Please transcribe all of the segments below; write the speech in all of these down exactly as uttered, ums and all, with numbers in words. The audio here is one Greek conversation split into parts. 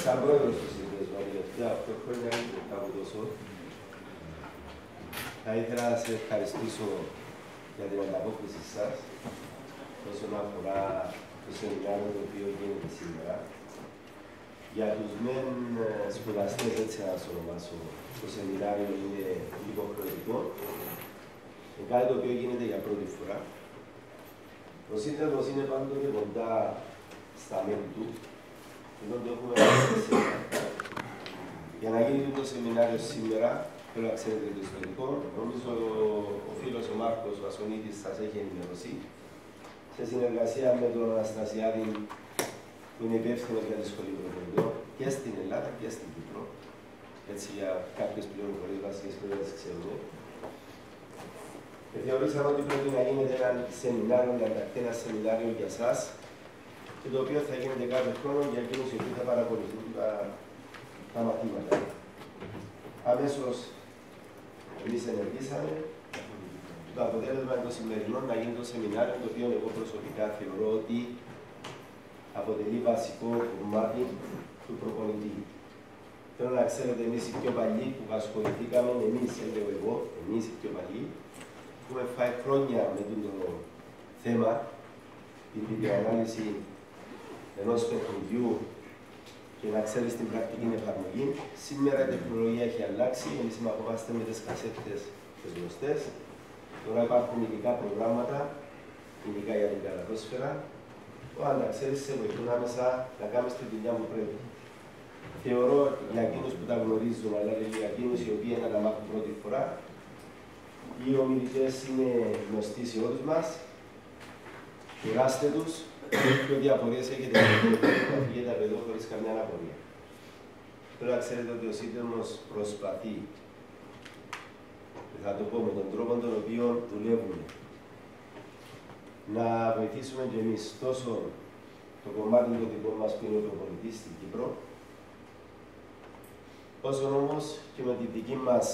σαν πρόεδρος του συνδέσμου, τελευταία οκτώ χρόνια είναι κάπου τόσο. Θα ήθελα να σε ευχαριστήσω για την ανταπόκριση σας όσον αφορά το σεμινάριο το οποίο γίνεται σήμερα. Για τους μεν σπουδαστές, έτσι να το ονομάσω, το σεμινάριο είναι υποχρεωτικό. Είναι κάτι το οποίο γίνεται για πρώτη φορά. Ο σύνδεσμος είναι πάντοτε κοντά στα μέλη του. Εδώ το έχουμε σήμερα. Για να γίνει το σεμινάριο σήμερα, θέλω να ξέρετε το ιστορικό. Νομίζω ο φίλος ο Μάρκος Βασονίδης σας έχει ενημερώσει. Σε συνεργασία με τον Αναστασιάδη, που είναι υπεύθυνο για τη Σχολή Προπονητών και στην Ελλάδα και στην Κύπρο. Έτσι, για κάποιες πληροφορίες βασικές που δεν τις ξέρουμε. Και θεωρήσαμε ότι πρέπει να γίνεται ένα σεμινάριο, να ενταχθεί ένα σεμινάριο για εσάς, και το οποίο θα γίνεται κάθε χρόνο για εκείνους οι οποίοι θα παρακολουθούν τα, τα μαθήματα. Αμέσως εμείς ενεργήσαμε. Το αποτέλεσμα των σημερινών να γίνει το σεμινάριο, το οποίο εγώ προσωπικά θεωρώ ότι αποτελεί βασικό κομμάτι του προπονητή. Θέλω να ξέρετε, εμείς οι πιο παλιοί που ασχοληθήκαμε, εμείς, έλεγα εγώ, εμείς οι πιο παλιοί, έχουμε φάει χρόνια με το θέμα, την βιντεοανάλυση ενός παιχνιδιού και να ξέρεις την πρακτική εφαρμογή. Σήμερα η τεχνολογία έχει αλλάξει, εμείς συμμαχόμαστε με τις κασέτες τις γνωστές. Τώρα υπάρχουν ειδικά προγράμματα, ειδικά για την καλαθόσφαιρα, που αν τα ξέρεις σε βοηθούν άμεσα να κάνεις τη δουλειά που πρέπει. Θεωρώ για εκείνους που τα γνωρίζουν, αλλά και για εκείνους οι οποίοι να τα μάθουν πρώτη φορά, οι ομιλητές είναι γνωστοί σε όλους μας. Κουράστε τους και ό,τι απορίες έχετε να φύγετε από εδώ χωρίς καμιά απορία. Θέλω να ξέρετε ότι ο σύνδεσμος προσπαθεί, θα το πω με τον τρόπο τον οποίο δουλεύουμε, να βοηθήσουμε και εμείς τόσο το κομμάτι του δικό μας που είναι ο προπονητής στην Κύπρο, όσο όμως και με τη δική μας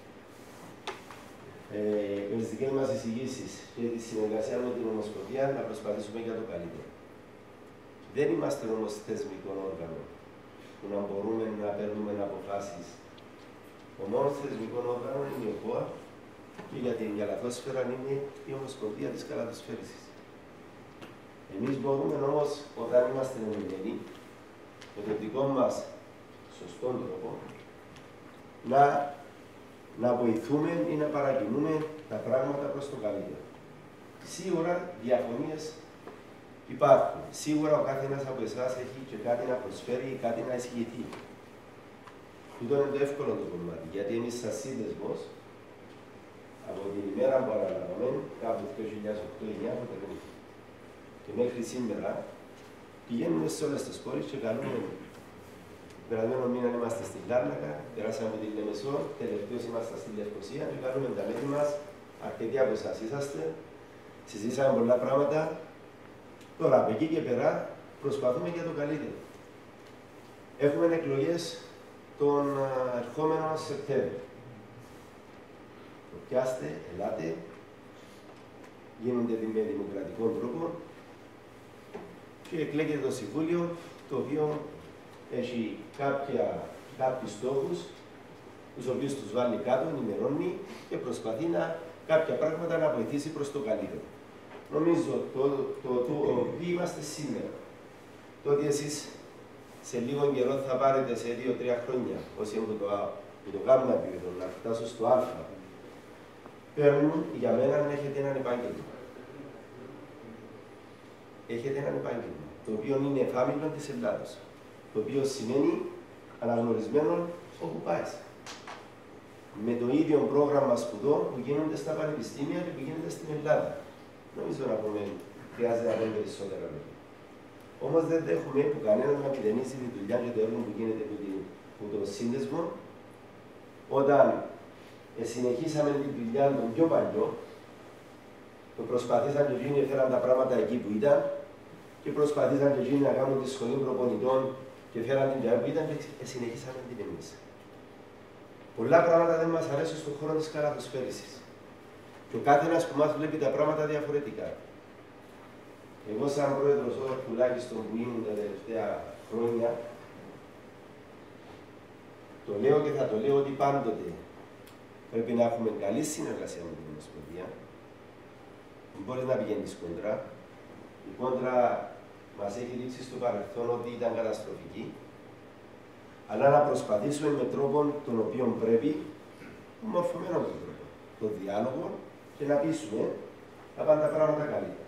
Ε, με τις δικές μας εισηγήσεις και τη συνεργασία με την Ομοσπονδία να προσπαθήσουμε για το καλύτερο. Δεν είμαστε όμως θεσμικό όργανο που να μπορούμε να παίρνουμε αποφάσεις. Ο μόνος θεσμικό όργανο είναι η ΟΚΟΑ και για την καλαθόσφαιρα είναι η Ομοσπονδία της Καλαθοσφαίρισης. Εμείς μπορούμε όμως, όταν είμαστε ενωμένοι, με τον δικό μας σωστό τρόπο, να να βοηθούμε ή να παρακινούμε τα πράγματα προς το καλύτερο. Σίγουρα διαφωνίες υπάρχουν. Σίγουρα ο κάθε ένας από εσάς έχει και κάτι να προσφέρει ή κάτι να ισχυθεί. Τούτο είναι το εύκολο το κομμάτι, γιατί εμείς σαν σύνδεσμος, από την ημέρα που αναλάβαμε, κάπου το δύο χιλιάδες οκτώ εννιά, και μέχρι σήμερα, πηγαίνουμε σε όλες τις πόλεις και καλούμε. Περασμένο μήνα είμαστε στην Λάρνακα, περάσαμε από τη Λεμεσό, τελευταίως είμαστε στη Λευκοσία και κάνουμε τα μέλη μας. Αρκετοί από εσάς είσαστε, συζήσαμε πολλά πράγματα. Τώρα από εκεί και πέρα προσπαθούμε για το καλύτερο. Έχουμε εκλογές τον ερχόμενο Σεπτέμβριο. Το πιάστε, ελάτε, γίνονται με δημοκρατικό τρόπο και εκλέγεται το Συμβούλιο, το οποίο έχει κάποια, κάποιους στόχους, τους οποίους τους βάλει κάτω, ενημερώνει και προσπαθεί να, κάποια πράγματα να βοηθήσει προς το καλύτερο. Νομίζω το, το, το, το ότι είμαστε σήμερα, το ότι εσείς σε λίγο καιρό θα πάρετε σε δύο τρία χρόνια, όσοι έχουν το, το κάνουν επίπεδο, να φτάσουν στο Α, παίρνουν για μένα να έχετε έναν επάγγελμα. Έχετε έναν επάγγελμα, το οποίο είναι εφάμιλο της Ελλάδος. Το οποίο σημαίνει αναγνωρισμένο όπου πάει. Με το ίδιο πρόγραμμα σπουδών που γίνονται στα πανεπιστήμια και που γίνεται στην Ελλάδα. Νομίζω να πούμε, χρειάζεται να πούμε περισσότερα λόγια. Όμως δεν δέχομαι που κανένας να μηδενίσει τη δουλειά και το έργο που γίνεται από το σύνδεσμο, όταν συνεχίσαμε τη δουλειά των πιο παλιό, που προσπαθήσαν και εκείνοι έφεραν τα πράγματα εκεί που ήταν, και προσπαθήσαν και εκείνοι να κάνουν τη σχολή προπονητών και φέραν την δουλειά που ήταν και συνεχίσαμε την εμείς. Πολλά πράγματα δεν μας αρέσουν στον χώρο της καλαθοσφαίρισης. Και ο κάθε ένας που μας βλέπει τα πράγματα διαφορετικά. Εγώ, σαν πρόεδρος, τουλάχιστον που ήμουν τα τελευταία χρόνια, το λέω και θα το λέω ότι πάντοτε πρέπει να έχουμε καλή συνεργασία με την Ομοσπονδία. Μπορείς να πηγαίνεις κόντρα. Η κόντρα μας έχει δείξει στο παρελθόν ότι ήταν καταστροφική. Αλλά να προσπαθήσουμε με τρόπο τον οποίο πρέπει, μορφωμένο τον τρόπο, τον διάλογο και να πείσουμε να πάνε τα πράγματα καλύτερα.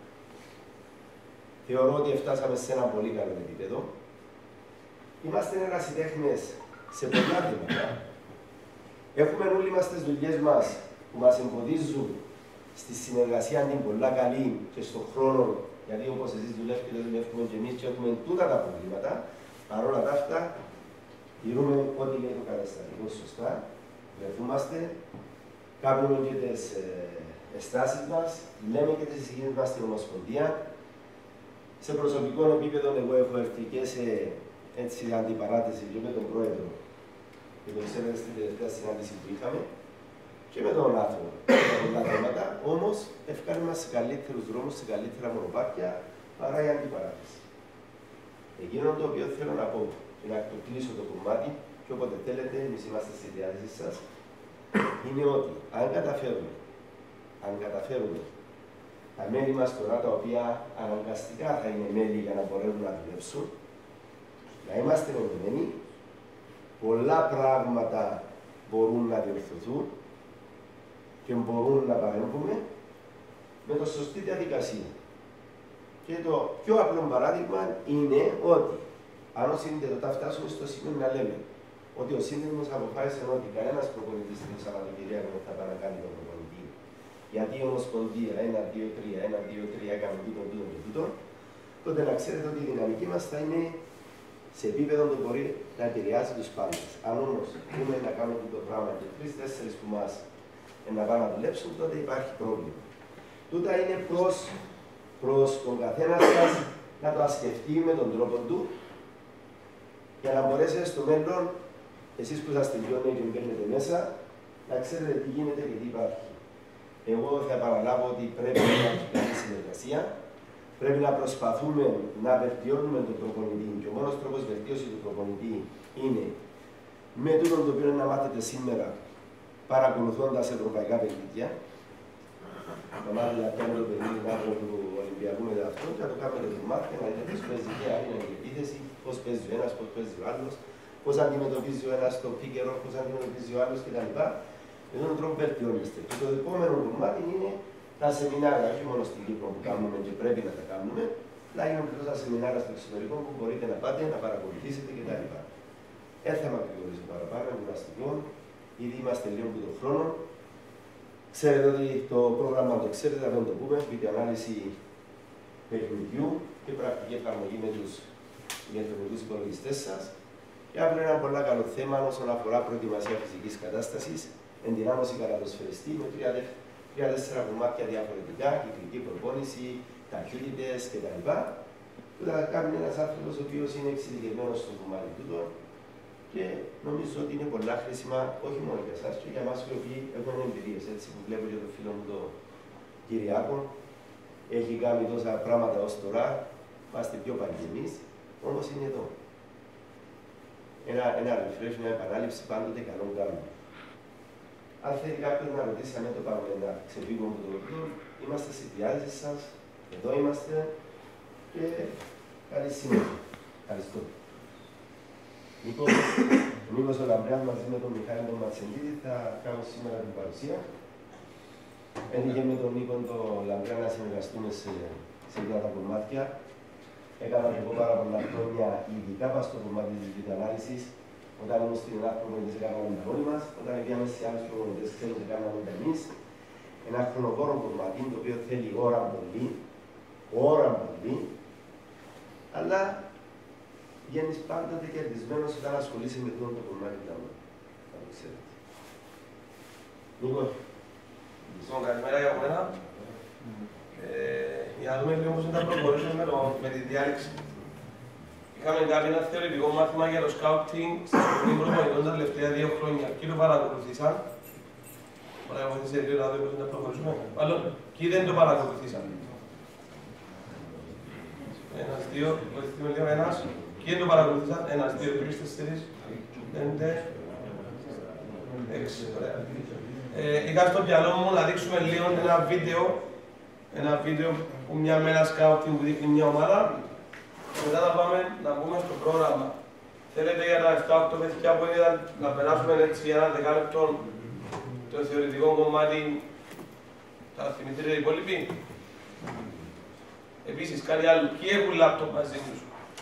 Θεωρώ ότι φτάσαμε σε ένα πολύ καλό επίπεδο. Είμαστε ερασιτέχνες σε πολλά θέματα. Έχουμε όλοι μας τις δουλειές μας που μας εμποδίζουν στη συνεργασία την πολλά καλή και στον χρόνο, γιατί όπως εσείς δουλεύετε, δουλεύουμε και εμείς και έχουμε τούτα τα προβλήματα. Παρ' όλα αυτά, τηρούμε ό,τι λέει το καταστατικό σωστά, βρεθούμαστε, κάνουμε και τις εστάσεις μας, λέμε και τις εισηγήσεις μας στην Ομοσπονδία. Σε προσωπικό επίπεδο, εγώ έχω έρθει και σε έτσι, αντιπαράθεση και με τον Πρόεδρο και τον ξέρετε στην τελευταία συνάντηση που είχαμε και με τον άνθρωπο για πολλά θέματα, όμως ευκάλει μας σε καλύτερους δρόμους, σε καλύτερα μονοπάτια παρά η αντιπαράθεση. Εκείνο το οποίο θέλω να πω και να το κλείσω το κομμάτι και όποτε θέλετε, εμείς είμαστε στη διάθεση σας, είναι ότι αν καταφέρουμε, αν καταφέρουμε τα μέλη μας τώρα, τα οποία αναγκαστικά θα είναι μέλη για να μπορέσουν να δουλέψουν, να είμαστε ενωμένοι, πολλά πράγματα μπορούν να διορθωθούν και μπορούν να παρέμβουμε με το σωστή διαδικασία. Και το πιο απλό παράδειγμα είναι ότι αν ο σύνδετο φτάσουμε στο σημείο να λέμε ότι ο σύνδετος αποφάσισε ότι κανένας προπονητής την Σαββατοκυριακή δεν θα πάει να κάνει τον προπονητή. Γιατί η Ομοσπονδία ένα, δύο, τρία, ένα, δύο, τρία έκανε τούτο, τούτο και τούτο, τότε να ξέρετε ότι η δυναμική μας θα είναι σε επίπεδο που μπορεί να επηρεάσει τους πάντες. Αν όμως πούμε να κάνουμε αυτό το πράγμα και τρεις-τέσσερις που μας να πάνε να δουλέψουν, τότε υπάρχει πρόβλημα. Τούτα είναι προς, προς τον καθένα σας να το ασκεφτεί με τον τρόπο του για να μπορέσετε στο μέλλον, εσείς που σας τελειώνετε και μπαίνετε μέσα, να ξέρετε τι γίνεται και τι υπάρχει. Εγώ θα επαναλάβω ότι πρέπει να υπάρχει καλή συνεργασία. Πρέπει να προσπαθούμε να βελτιώνουμε τον προπονητή και ο μόνος τρόπος βελτίωση του προπονητή είναι με τούτο το οποίο να μάθετε σήμερα παρακολουθώντας ευρωπαϊκά παιχνίδια. Να μάθετε να κάνουμε το παιχνίδι του Ολυμπιακού μετά αυτό και να το κάνουμε το μάθημα, να δείτε πώς παίζει και άλλη η επίθεση, πώς παίζει ο ένας, πώς παίζει ο άλλος, πώς αντιμετωπίζει ο ένας το πίκερο, πώς αντιμετωπίζει ο άλλος κτλ. Με τον τρόπο βελτιώνεστε. Και το επόμενο κομμάτι είναι τα σεμινάρια, όχι μόνο στην Κύπρο που κάνουμε και πρέπει να τα κάνουμε, αλλά είναι και τόσα σεμινάρια στο εξωτερικό που μπορείτε να πάτε, να παρακολουθήσετε κτλ. Δεν θα με ακρηγορήσω παραπάνω, κουραστικό, ήδη είμαστε λίγο από τον χρόνο. Ξέρετε ότι το πρόγραμμα το ξέρετε, θα το πούμε, βιντεοανάλυση παιχνιδιού και πρακτική εφαρμογή με τους ηλεκτρονικούς υπολογιστές σας. Και αύριο ένα πολύ καλό θέμα όσον αφορά προετοιμασία φυσικής κατάστασης, ενδυνάμωση καταδοσφαιριστή με τρία-τέσσερα κομμάτια διαφορετικά, κυκλική προπόνηση, ταχύτητες κτλ. Που θα κάνει ένας άνθρωπος ο οποίος είναι εξειδικευμένος στο κομμάτι τούτο και νομίζω ότι είναι πολλά χρήσιμα όχι μόνο για εσάς και για εμάς οι οποίοι έχουν εμπειρίες. Έτσι που βλέπω και τον φίλο μου τον Κυριάκο, έχει κάνει τόσα πράγματα ως τώρα, είμαστε πιο παλιοί εμείς, όμως είναι εδώ. Ένα, ένα refresh, μια επανάληψη πάντοτε καλό κάνουμε. Αν θέλει κάποιος να ρωτήσει αν το πάμε να ξεφύγουμε από το λόγο, είμαστε στη διάθεση σας, εδώ είμαστε και καλή συνέχεια. Ευχαριστώ. Λοιπόν, ο Νίκος ο Λαμπριάς μαζί με τον Μιχάλη τον Ματσεντίδη θα κάνω σήμερα την παρουσία. Έτυχε με τον Νίκο τον Λαμπριά να συνεργαστούμε σε, σε αυτά τα κομμάτια. Έκανα και εγώ πάρα πολλά χρόνια, ειδικά πάνω στο κομμάτι της βιντεοανάλυσης. Όταν ήμουν στην Ελλάδα, προπονητές έκαναμε τα όλοι μας. Όταν πήγαμε σε άλλους προπονητές, ξέρουμε ότι έκαναμε τα εμείς. Ένα χρονοβόρο κομμάτι, το οποίο θέλει ώρα πολύ, ώρα πολύ, αλλά βγαίνεις πάντοτε κερδισμένος όταν ασχολείσαι με αυτό το κομμάτι του λαού. Θα το ξέρετε. Λοιπόν, Λοιπόν, καλημέρα για μένα. Ε, για να δούμε λίγο πώς θα προχωρήσουμε με, με τη διάλεξη. Είχαμε κάνει ένα θεωρητικό μάθημα για το σκάουτινγκ στη Σχολή Προπονητών τα τελευταία δύο χρόνια. Ποιοι το παρακολουθήσαν? Μπορεί να βοηθήσει λίγο να δούμε πώς θα προχωρήσουμε. Μάλλον, ποιοι δεν το παρακολουθήσαν? Ένας, δύο, βοηθήσουμε λίγο ένας. Ποιοι δεν το παρακολουθήσαν? Ένας, δύο, τρεις, τέσσερις, πέντε, έξι, ωραία. Ε, είχα στο μυαλό μου να δείξουμε λίγο ένα βίντεο, ένα βίντεο που μια μέρα σκάουτινγκ που δείχνει μια ομάδα και μετά να πάμε να μπούμε στο πρόγραμμα. Θέλετε για τα επτά οκτώ παιδιά που είδα να περάσουμε έτσι για ένα δεκάλεπτο το θεωρητικό κομμάτι, θα θυμηθείτε οι υπόλοιποι. Επίσης, κάτι άλλο, ποιοι έχουν λάπτοπ μαζί τους.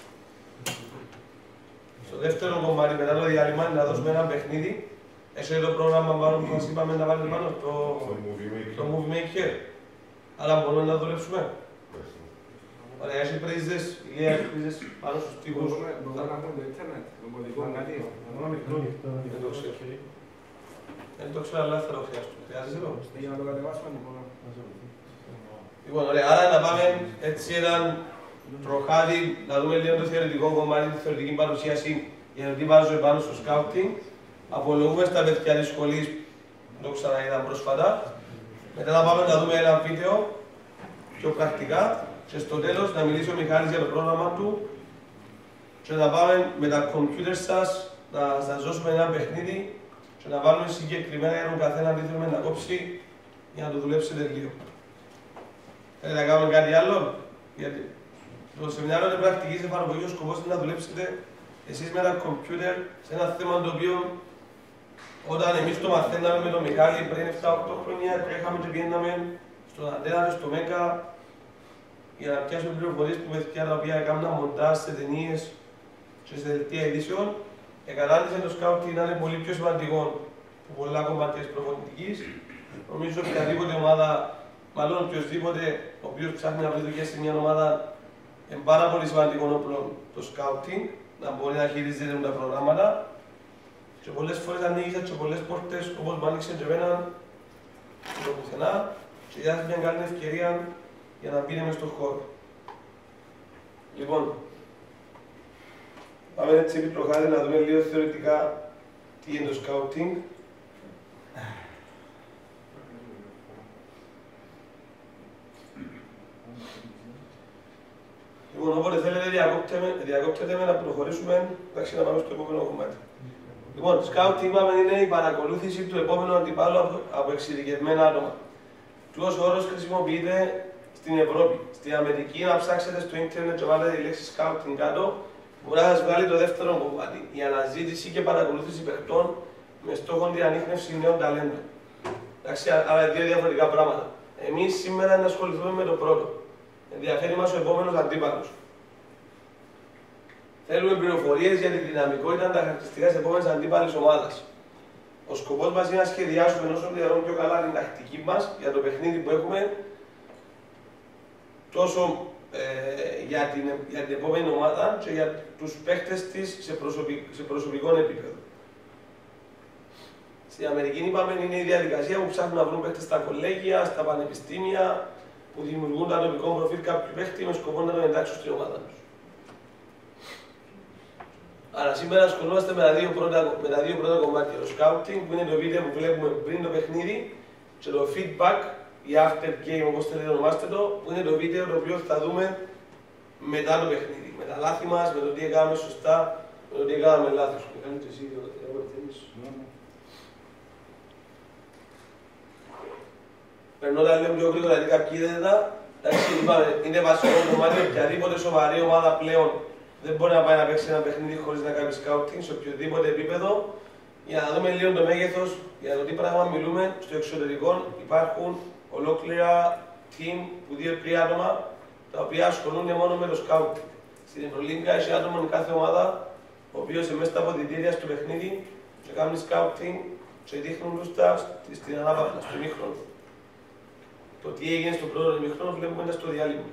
Στο δεύτερο κομμάτι, μετά το διάλειμμα, να δώσουμε ένα παιχνίδι. Έχει το πρόγραμμα πάνω που μας είπαμε να βάλουμε πάνω, το, το Movie Maker. Αλλά μπορούμε να δουλέψουμε. Ωραία, έχει πρίζες, ηλία, έχει πρίζες πάνω στους τύπους. Μπορούμε να έχουμε το ίντερνετ, το κωδικό κάτι. Δεν το ξέρω. Δεν το ξέρω, αλλά θα το χρειαστώ. Χρειάζεσαι το. Για να το κατεβάσουμε, λοιπόν. Λοιπόν, ωραία, άρα να πάμε έτσι έναν προχάτη, να δούμε λίγο το θεωρητικό κομμάτι, τη θεωρητική παρουσίαση για το τι βάζω επάνω στο σκάουτινγκ. Απολογούμε στα παιδιά της σχολής, το ξαναείδαμε πρόσφατα. Μετά να πάμε να δούμε ένα βίντεο πιο πρακτικά και στο τέλος να μιλήσει ο Μιχάλης για το πρόγραμμα του και να πάμε με τα κομπιούτερ σας να σας δώσουμε ένα παιχνίδι και να βάλουμε συγκεκριμένα για τον καθένα τι θέλουμε να κόψει για να το δουλέψετε λίγο. Θέλετε να κάνουμε κάτι άλλο? Γιατί το σεμινάριο είναι πρακτικής εφαρμογής, ο σκοπός είναι να δουλέψετε εσείς με τα κομπιούτερ σε ένα θέμα το οποίο όταν εμείς το μαθαίναμε με τον Μιχάλη πριν επτά οκτώ χρόνια, τρέχαμε και πήγαιναμε στον Αντένα και στο Μέκα για να πιάσουμε πληροφορίες που παιδιά τα οποία έκαναν μοντάζ σε ταινίες και σε δελτία ειδήσεων. Εκατάντησε το σκάουτινγκ να είναι πολύ πιο σημαντικό από πολλά κομμάτια της προπονητικής. Νομίζω ότι οποιαδήποτε ομάδα, μάλλον οποιοδήποτε ο οποίος ψάχνει να βρει δουλειά σε μια ομάδα, είναι πάρα πολύ σημαντικό όπλο το σκάουτινγκ, να μπορεί να χειρίζεται τα προγράμματα. Και πολλές φορές ανοίγησαν και πολλές πόρτες, όπως μου άνοιξε και εμένα, και το πουθενά, και διάθεσε μια καλή ευκαιρία για να μπει μες στον χώρο. Λοιπόν, πάμε έτσι επί προχάρη να δούμε λίγο θεωρητικά τι είναι το σκάουτινγκ. Λοιπόν, όποτε θέλετε διακόπτετε με να προχωρήσουμε, εντάξει, να πάμε στο επόμενο κομμάτι. Λοιπόν, σκάουτινγκ είπαμε είναι η παρακολούθηση του επόμενου αντιπάλου από εξειδικευμένα άτομα. Τούτος ο όρος χρησιμοποιείται στην Ευρώπη. Στην Αμερική, να ψάξετε στο ίντερνετ και βάλετε τη λέξη σκάουτινγκ κάτω, μπορεί να σας βγάλει το δεύτερο κομμάτι. Η αναζήτηση και παρακολούθηση παιχτών με στόχο την ανίχνευση νέων ταλέντων. Εντάξει, άρα δύο διαφορετικά πράγματα. Εμείς σήμερα να ασχοληθούμε με το πρώτο. Ενδιαφέρει μας ο επόμενος αντίπαλος. Θέλουμε πληροφορίες για τη δυναμικότητα και τα χαρακτηριστικά της επόμενης αντίπαλης ομάδας. Ο σκοπός μας είναι να σχεδιάσουμε όσο δυνατόν πιο καλά την τακτική μας για το παιχνίδι που έχουμε, τόσο ε, για, την, για την επόμενη ομάδα και για τους παίκτες της σε, προσωπικ, σε προσωπικό επίπεδο. Στην Αμερική, είπαμε, είναι η διαδικασία που ψάχνουν να βρουν παίκτες στα κολέγια, στα πανεπιστήμια, που δημιουργούν το ατομικό προφίλ κάποιου παίκτη με σκοπό να τον εντάξουν στην ομάδα τους. Άρα σήμερα ασχολούμαστε με τα δύο πρώτα, με τα δύο πρώτα κομμάτια. Το scouting, που είναι το βίντεο που βλέπουμε πριν το παιχνίδι, και το feedback, η after game, όπως θέλετε να ονομάστε το, που είναι το βίντεο το οποίο θα δούμε μετά το παιχνίδι. Με τα λάθη μας, με το τι έκαναμε σωστά, με το τι έκαναμε λάθος. Περνώ τα λίγο πιο γρήγορα, γιατί κάποιοι είδατε τα. Εντάξει, είπαμε, είναι βασικό κομμάτι, οποιαδήποτε σοβαρή ομάδα πλέον δεν μπορεί να πάει να παίξει ένα παιχνίδι χωρίς να κάνει scouting σε οποιοδήποτε επίπεδο. Για να δούμε λίγο το μέγεθος, για το τι πράγμα μιλούμε. Στο εξωτερικό υπάρχουν ολόκληρα team που δύο-τρία άτομα τα οποία ασχολούνται μόνο με το scouting. Στην Ευρωλίγκα έχει άτομα με κάθε ομάδα, ο οποίος μέσα στα αποδυτήρια στο παιχνίδι και κάνει scouting και δείχνουν τους τα στην ανάπαυλα, στο ημίχρονο. Το τι έγινε στο πρώτο ημίχρονο βλέπουμε στο διάλειμμα.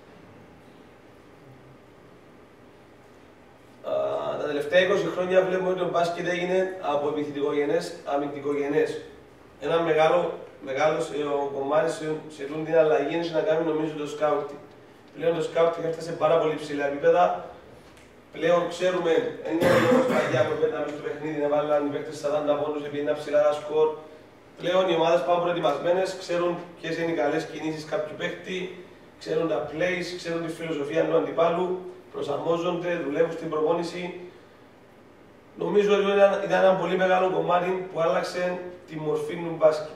Uh, τα τελευταία είκοσι χρόνια βλέπουμε ότι το μπάσκετ έγινε από επιθετικογενές αμυντικογενές. Ένα μεγάλο, μεγάλο σε, κομμάτι σε, σε την αλλαγή είναι να κάνει νομίζω το σκάουτινγκ. Πλέον το σκάουτινγκ έφτασε σε πάρα πολύ ψηλά επίπεδα. Πλέον ξέρουμε, δεν είναι όπως παλιά που πέταμε στο παιχνίδι να βάλουν οι παίκτες σαράντα πόντους επειδή είναι ψηλά τα σκορ. Πλέον οι ομάδες πάνε προετοιμασμένες, ξέρουν ποιες είναι οι καλές κινήσεις κάποιου παίκτη, ξέρουν τα plays, ξέρουν τη φιλοσοφία του αντιπάλου. Προσαρμόζονται, δουλεύουν στην προπόνηση νομίζω ότι ήταν, ήταν ένα πολύ μεγάλο κομμάτι που άλλαξε τη μορφή του μπάσκετ.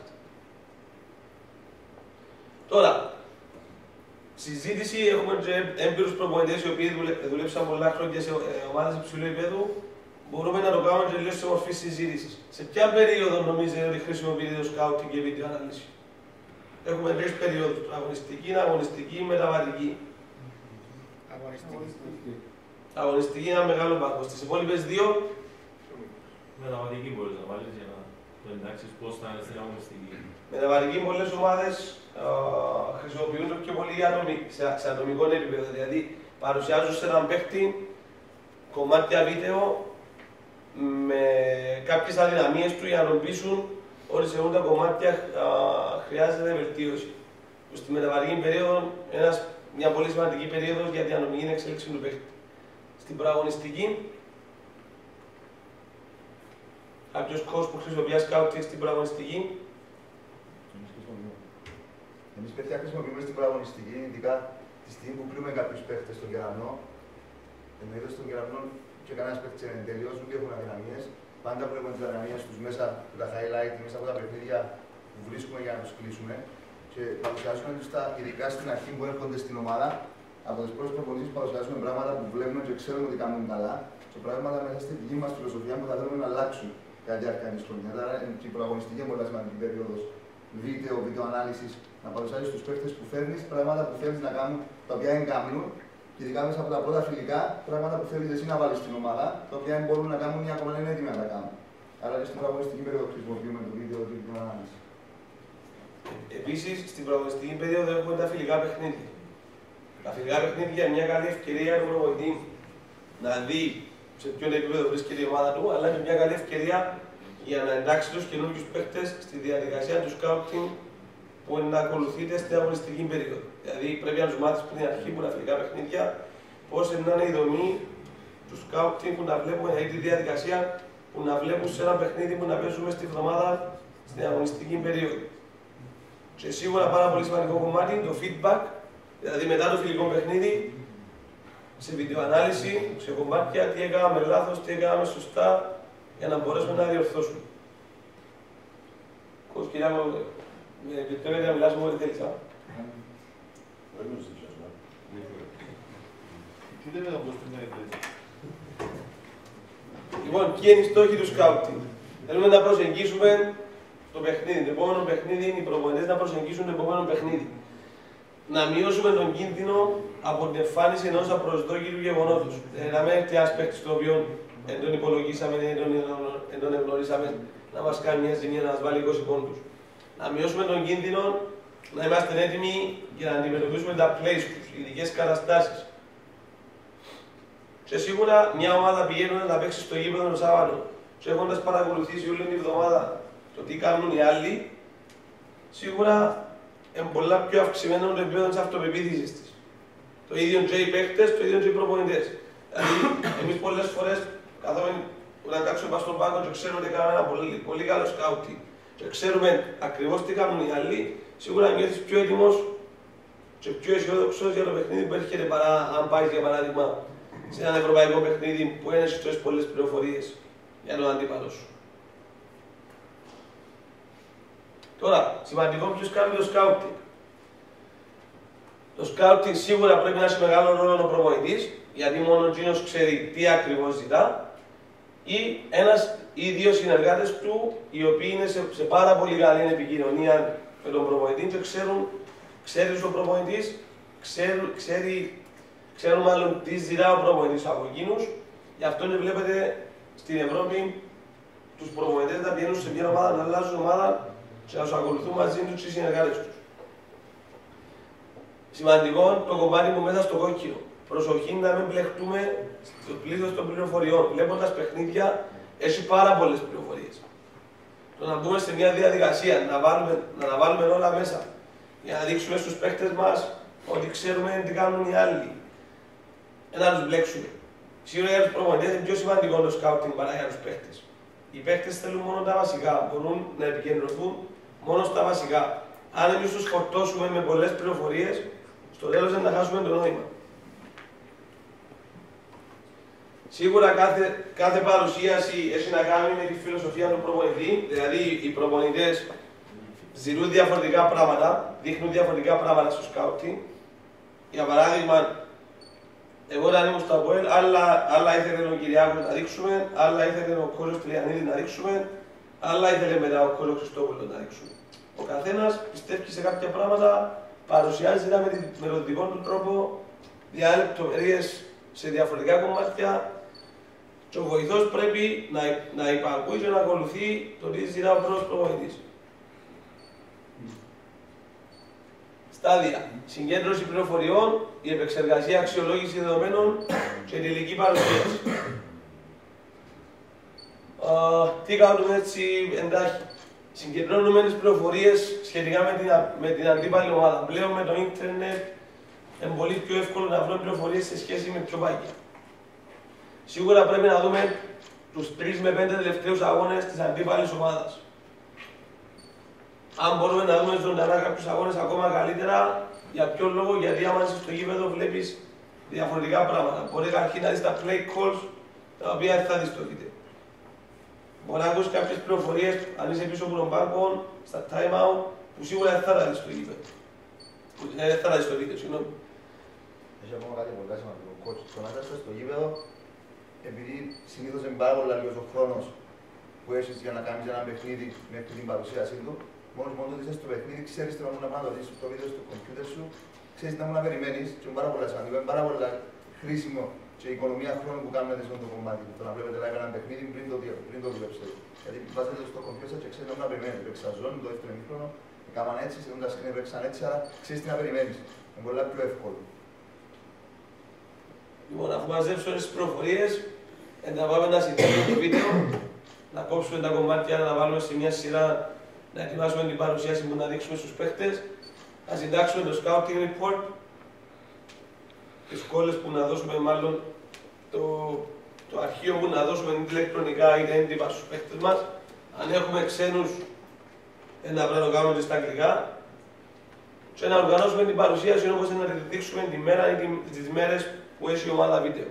Τώρα, συζήτηση, έχουμε και έμπειρους προπονητές οι οποίοι δουλέψαν πολλά χρόνια σε ομάδες υψηλού επίπεδου. Μπορούμε να το κάνουμε και λίγο σε μορφή συζήτησης. Σε ποια περίοδο νομίζετε ότι χρησιμοποιείται το σκάουτινγκ και βίντεο ανάλυση? Έχουμε τρεις περίοδους: αγωνιστική, αγωνιστική, μεταβατική. Αγωνιστική. Αγωνιστική είναι ένα μεγάλο πάθος. Στις υπόλοιπες δύο, μεταβατική μπορείς να βάλεις για να το εντάξεις πώς θα είναι στην αγωνιστική. μεταβατική πολλές ομάδες α, χρησιμοποιούν το πιο πολύ σε, σε ατομικό επίπεδο. Δηλαδή παρουσιάζουν σε έναν παίχτη κομμάτια βίντεο με κάποιες αδυναμίες του για να τον πείσουν ότι σε αυτά τα κομμάτια α, χρειάζεται βελτίωση. Στη μεταβατική περίοδο, ένας, μια πολύ σημαντική περίοδος για την ανομική εξέλιξη του παίχτη. Στην προαγωνιστική, κάποιος coach που χρησιμοποιεί σκάουτινγκ στην προαγωνιστική. Εμείς παιδιά χρησιμοποιούμε στην προαγωνιστική, ειδικά τη στιγμή που κλείνουμε κάποιους παίχτες στον κεραμνό. Εννοείται στον κεραμνό και κανένας παίχτης είναι τελείως, ούτε έχουν αδυναμίες. Πάντα βλέπουμε τις αδυναμίες τους μέσα από τα highlight, μέσα από τα παιχνίδια που βρίσκουμε για να τους κλείσουμε. Και παρουσιάζουμε τους τα, ειδικά στην αρχή που έρχονται στην ομάδα, από τις πρώτες προπονήσεις παρουσιάζουμε πράγματα που βλέπουμε και ξέρουμε ότι κάνουν καλά. Και πράγματα μέσα στη δική μας φιλοσοφία που θα θέλουμε να αλλάξουν κατά τη διάρκεια της χρονιάς. Άρα η προαγωνιστική είναι πολύ σημαντική περίοδος. Βίντεο, βίντεο ανάλυσης, να παρουσιάζεις τους παίκτες που φέρνεις, πράγματα που θέλεις να κάνουν, τα οποία δεν κάνουν, και ειδικά μέσα από τα πρώτα φιλικά, πράγματα που θέλεις εσύ να βάλεις στην ομάδα, τα οποία δεν μπορούν να κάνουν ή ακόμα δεν είναι έτοιμοι να τα κάνουν. Άρα και στην προαγωνιστική περίοδο χρησιμοποιούμε το βίντεο και την ανάλυση. Επίσης, στην προαγωνιστική περίοδο έχουμε τα φιλικά παιχνίδια. Τα φιλικά παιχνίδια είναι μια καλή ευκαιρία για τον προπονητή να δει σε ποιο επίπεδο βρίσκεται η ομάδα του, αλλά είναι μια καλή ευκαιρία για να εντάξει τους καινούριους παίκτες στη διαδικασία του σκάουτινγκ που να ακολουθείται στην αγωνιστική περίοδο. Δηλαδή πρέπει να τους μάθεις πριν την αρχή που είναι τα φιλικά παιχνίδια πώς να είναι η δομή του σκάουτινγκ που να βλέπουμε, δηλαδή τη διαδικασία που να βλέπουν σε ένα παιχνίδι που να παίζουμε στη βδομάδα στην αγωνιστική περίοδο. Και σίγουρα πάρα πολύ σημαντικό κομμάτι το feedback, δηλαδή μετά το φιλικό παιχνίδι, σε βιντεοανάλυση, σε κομμάτια, τι έκαναμε λάθος, τι έκαναμε σωστά, για να μπορέσουμε να διορθώσουμε. Πώς κυρία μου, με επιτρέπετε να μιλάσουμε ό,τι θέλεις, α? Λοιπόν, ποιοι είναι οι στόχοι του σκάουτινγκ? Θέλουμε να προσεγγίσουμε το παιχνίδι. Το επόμενο παιχνίδι είναι οι προπονητές να προσεγγίσουν το επόμενο παιχνίδι. Να μειώσουμε τον κίνδυνο από την εμφάνιση ενός απροσδόκητου γεγονότος. Να μην έρθει ένας παίκτης το οποίο δεν τον υπολογίσαμε, δεν τον εγνωρίσαμε, να μας κάνει μια ζημία, να μας βάλει είκοσι πόντους. Να μειώσουμε τον κίνδυνο, να είμαστε έτοιμοι για να αντιμετωπίσουμε τα plays τους, ειδικές καταστάσεις. Και σίγουρα μια ομάδα πηγαίνοντας να παίξει στο γήπεδο το Σάββατο, και έχοντας παρακολουθήσει όλη την εβδομάδα το τι κάνουν οι άλλοι, σίγουρα είναι πολλά πιο αυξημένο το επίπεδο της αυτοπεποίθησης της. Το ίδιο και οι παίκτες, το ίδιο και οι προπονητές. Δηλαδή, εμείς πολλές φορές καθόμαστε να κάτσουμε πάνω στον πάγκο και ξέρουμε ότι κάνουμε ένα πολύ, πολύ καλό σκάουτινγκ και ξέρουμε ακριβώς τι κάνουν οι άλλοι, σίγουρα νιώθεις πιο έτοιμος και πιο αισιόδοξος για το παιχνίδι που έρχεται παρά αν πάει για παράδειγμα σε ένα ευρωπαϊκό παιχνίδι που έχει πολλές πληροφορίες για τον αντίπαλο σου. Τώρα, σημαντικό ποιος κάνει το σκάουτινγκ. Το σκάουτινγκ σίγουρα πρέπει να έχει μεγάλο ρόλο ο προπονητής, γιατί μόνο εκείνος ξέρει τι ακριβώς ζητά, ή ένας ή δύο συνεργάτες του, οι οποίοι είναι σε, σε πάρα πολύ καλή επικοινωνία με τον προπονητή και ξέρουν, ξέρει ο προπονητής, ξέρουν, ξέρει, ξέρουν μάλλον τι ζητά ο προπονητής από εκείνους. Γι' αυτό και βλέπετε στην Ευρώπη τους προπονητές να πηγαίνουν σε μια ομάδα, να αλλάζουν ομάδα και να τους ακολουθούν μαζί τους οι συνεργάτες τους. Σημαντικό το κομμάτι που μέσα στο κόκκινο. Προσοχή να μην μπλεχτούμε στο πλήθος των πληροφοριών. Βλέποντας παιχνίδια, έχει πάρα πολλές πληροφορίες. Το να μπούμε σε μια διαδικασία, να, βάλουμε, να τα βάλουμε όλα μέσα, για να δείξουμε στους παίκτες μας ότι ξέρουμε τι κάνουν οι άλλοι. Και να τους μπλέξουμε. Σίγουρα για τους προπονητές είναι πιο σημαντικό το σκάουτινγκ παρά για τους παίκτες. Οι παίκτες θέλουν μόνο τα βασικά, μπορούν να επικεντρωθούν μόνο στα βασικά. Αν εμείς τους φορτώσουμε με πολλές πληροφορίες, στο τέλος δεν θα χάσουμε το νόημα. Σίγουρα κάθε, κάθε παρουσίαση έχει να κάνει με τη φιλοσοφία του προπονητή, δηλαδή οι προπονητές ζητούν διαφορετικά πράγματα, δείχνουν διαφορετικά πράγματα στο σκάουτινγκ. Για παράδειγμα, εγώ όταν ήμουν στο ΑΠΟΕΛ, άλλα, άλλα ήθελε ο Κυριάκος να δείξουμε, άλλα ήθελε ο Κώστας Τηλιανίδης να δείξουμε, άλλα ήθελε μετά ο Κώστας Χριστόπουλος να δείξουμε. Ο καθένας πιστεύει σε κάποια πράγματα, παρουσιάζει τα με, με τον δικό του τρόπο, διάλεγει λεπτομέρειες σε διαφορετικά κομμάτια. Και ο βοηθός πρέπει να, να υπακούει και να ακολουθεί το τι ζητά ο πρώτος προπονητής. Στάδια. Συγκέντρωση πληροφοριών, η επεξεργασία αξιολόγηση δεδομένων και η τελική παρουσίαση. Uh, τι κάνουμε έτσι εντάχει. Συγκεντρώνουμε τις πληροφορίες σχετικά με την, με την αντίπαλη ομάδα. Πλέον με το ίντερνετ είναι πολύ πιο εύκολο να βρούμε πληροφορίες σε σχέση με πιο πάγια. Σίγουρα πρέπει να δούμε τους τρεις με πέντε τελευταίους αγώνες της αντίπαλης ομάδας. Αν μπορούμε να δούμε ζωντανά κάποιους αγώνες ακόμα καλύτερα, για ποιο λόγο, γιατί άμα είσαι στο γήπεδο βλέπεις διαφορετικά πράγματα. Μπορεί καταρχήν να δεις τα play calls, τα οποία δεν θα δεις στο βίντεο. Μπορεί να ακούσεις κάποιες πληροφορίες, αν είσαι πίσω από τον πάγκο, στα time out, που σίγουρα δεν θα τα δεις στο γήπεδο. Δεν θα τα δεις στο βίντεο, συγγνώμη. Έχει ακόμα κάτι πολύ σημαντικό. Κότσο, το να κάτσεις στο γήπεδο, επειδή συνήθως είναι πάρα πολύ λίγος ο χρόνος που έχεις για να κάνεις ένα παιχνίδι μέχρι την παρουσίασή του, μόνος μόνο ότι είσαι στο παιχνίδι, ξέρεις τι να μπορεί να δεις το βίντεο στο κομπιούτερ σου, ξέρεις τι να μπορεί να περιμένεις και είναι πάρα πολύ σημαντικό, είναι πάρα πολύ χρήσιμο και η οικονομία χρόνου που κάνουμε σε αυτό το κομμάτι. Το να βλέπετε live ένα παιχνίδι πριν το, πριν το δουλέψετε. Γιατί βάζετε στο κομπιούτερ και ξέρεις τι να περιμένεις. Παίξα ζώνη, το δεύτερο ημίχρονο, έκαναν έτσι, σε τα σκηνή παίξαν έτσι, άρα ξέρεις τι να περιμένεις. Είναι πολύ πιο εύκολο. Λοιπόν, αφού μαζέψω όλες τις πληροφορίες, να πάμε να συνδέσουμε το βίντεο, να κόψουμε τα κομμάτια, να βάλουμε σε μια σειρά, να ετοιμάσουμε την παρουσίαση που να δείξουμε στους παίχτες, να συντάξουμε το scouting report, τις κόλλες που να δώσουμε, μάλλον το, το αρχείο που να δώσουμε είτε ηλεκτρονικά είτε έντυπα στους παίχτες μας. Αν έχουμε ξένους, να πρέπει να το κάνουμε και στα αγγλικά. Και να οργανώσουμε την παρουσίαση όπως να τη δείξουμε τη μέρα ή τις μέρες που έχει η ομάδα βίντεο.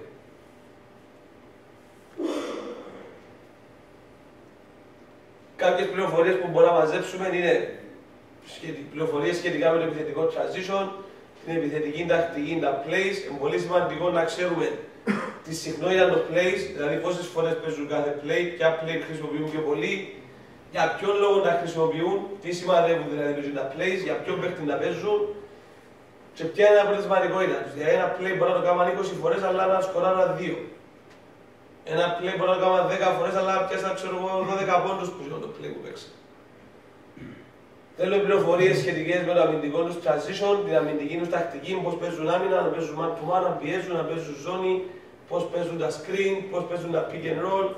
Κάποιες πληροφορίες που μπορούμε να μαζέψουμε είναι πληροφορίες σχετικά με το επιθετικό transition, την επιθετική τακτική, τα plays. Είναι πολύ σημαντικό να ξέρουμε τη συχνότητα των plays, δηλαδή πόσες φορές παίζουν κάθε play, ποια play χρησιμοποιούν πιο πολύ, για ποιον λόγο τα χρησιμοποιούν, τι σημαδεύουν δηλαδή παίζουν τα plays, για ποιον παίχτη να παίζουν και ποια είναι η αποτελεσματικότητα τους. Δηλαδή ένα play μπορεί να το κάνουν είκοσι φορές, αλλά να σκοράρουν δύο. Ένα play μπορεί να το κάνουν δέκα φορές, αλλά πιάσα ξέρω εγώ δώδεκα πόντους που είναι το play που παίξα. Θέλουν πληροφορίες σχετικές με το αμυντικό τους transition, την αμυντική τους τακτική, πώς παίζουν άμυνα, να παίζουν man to man, να πιέζουν, να παίζουν ζώνη, πώς παίζουν τα screen, πώς παίζουν τα pick and roll.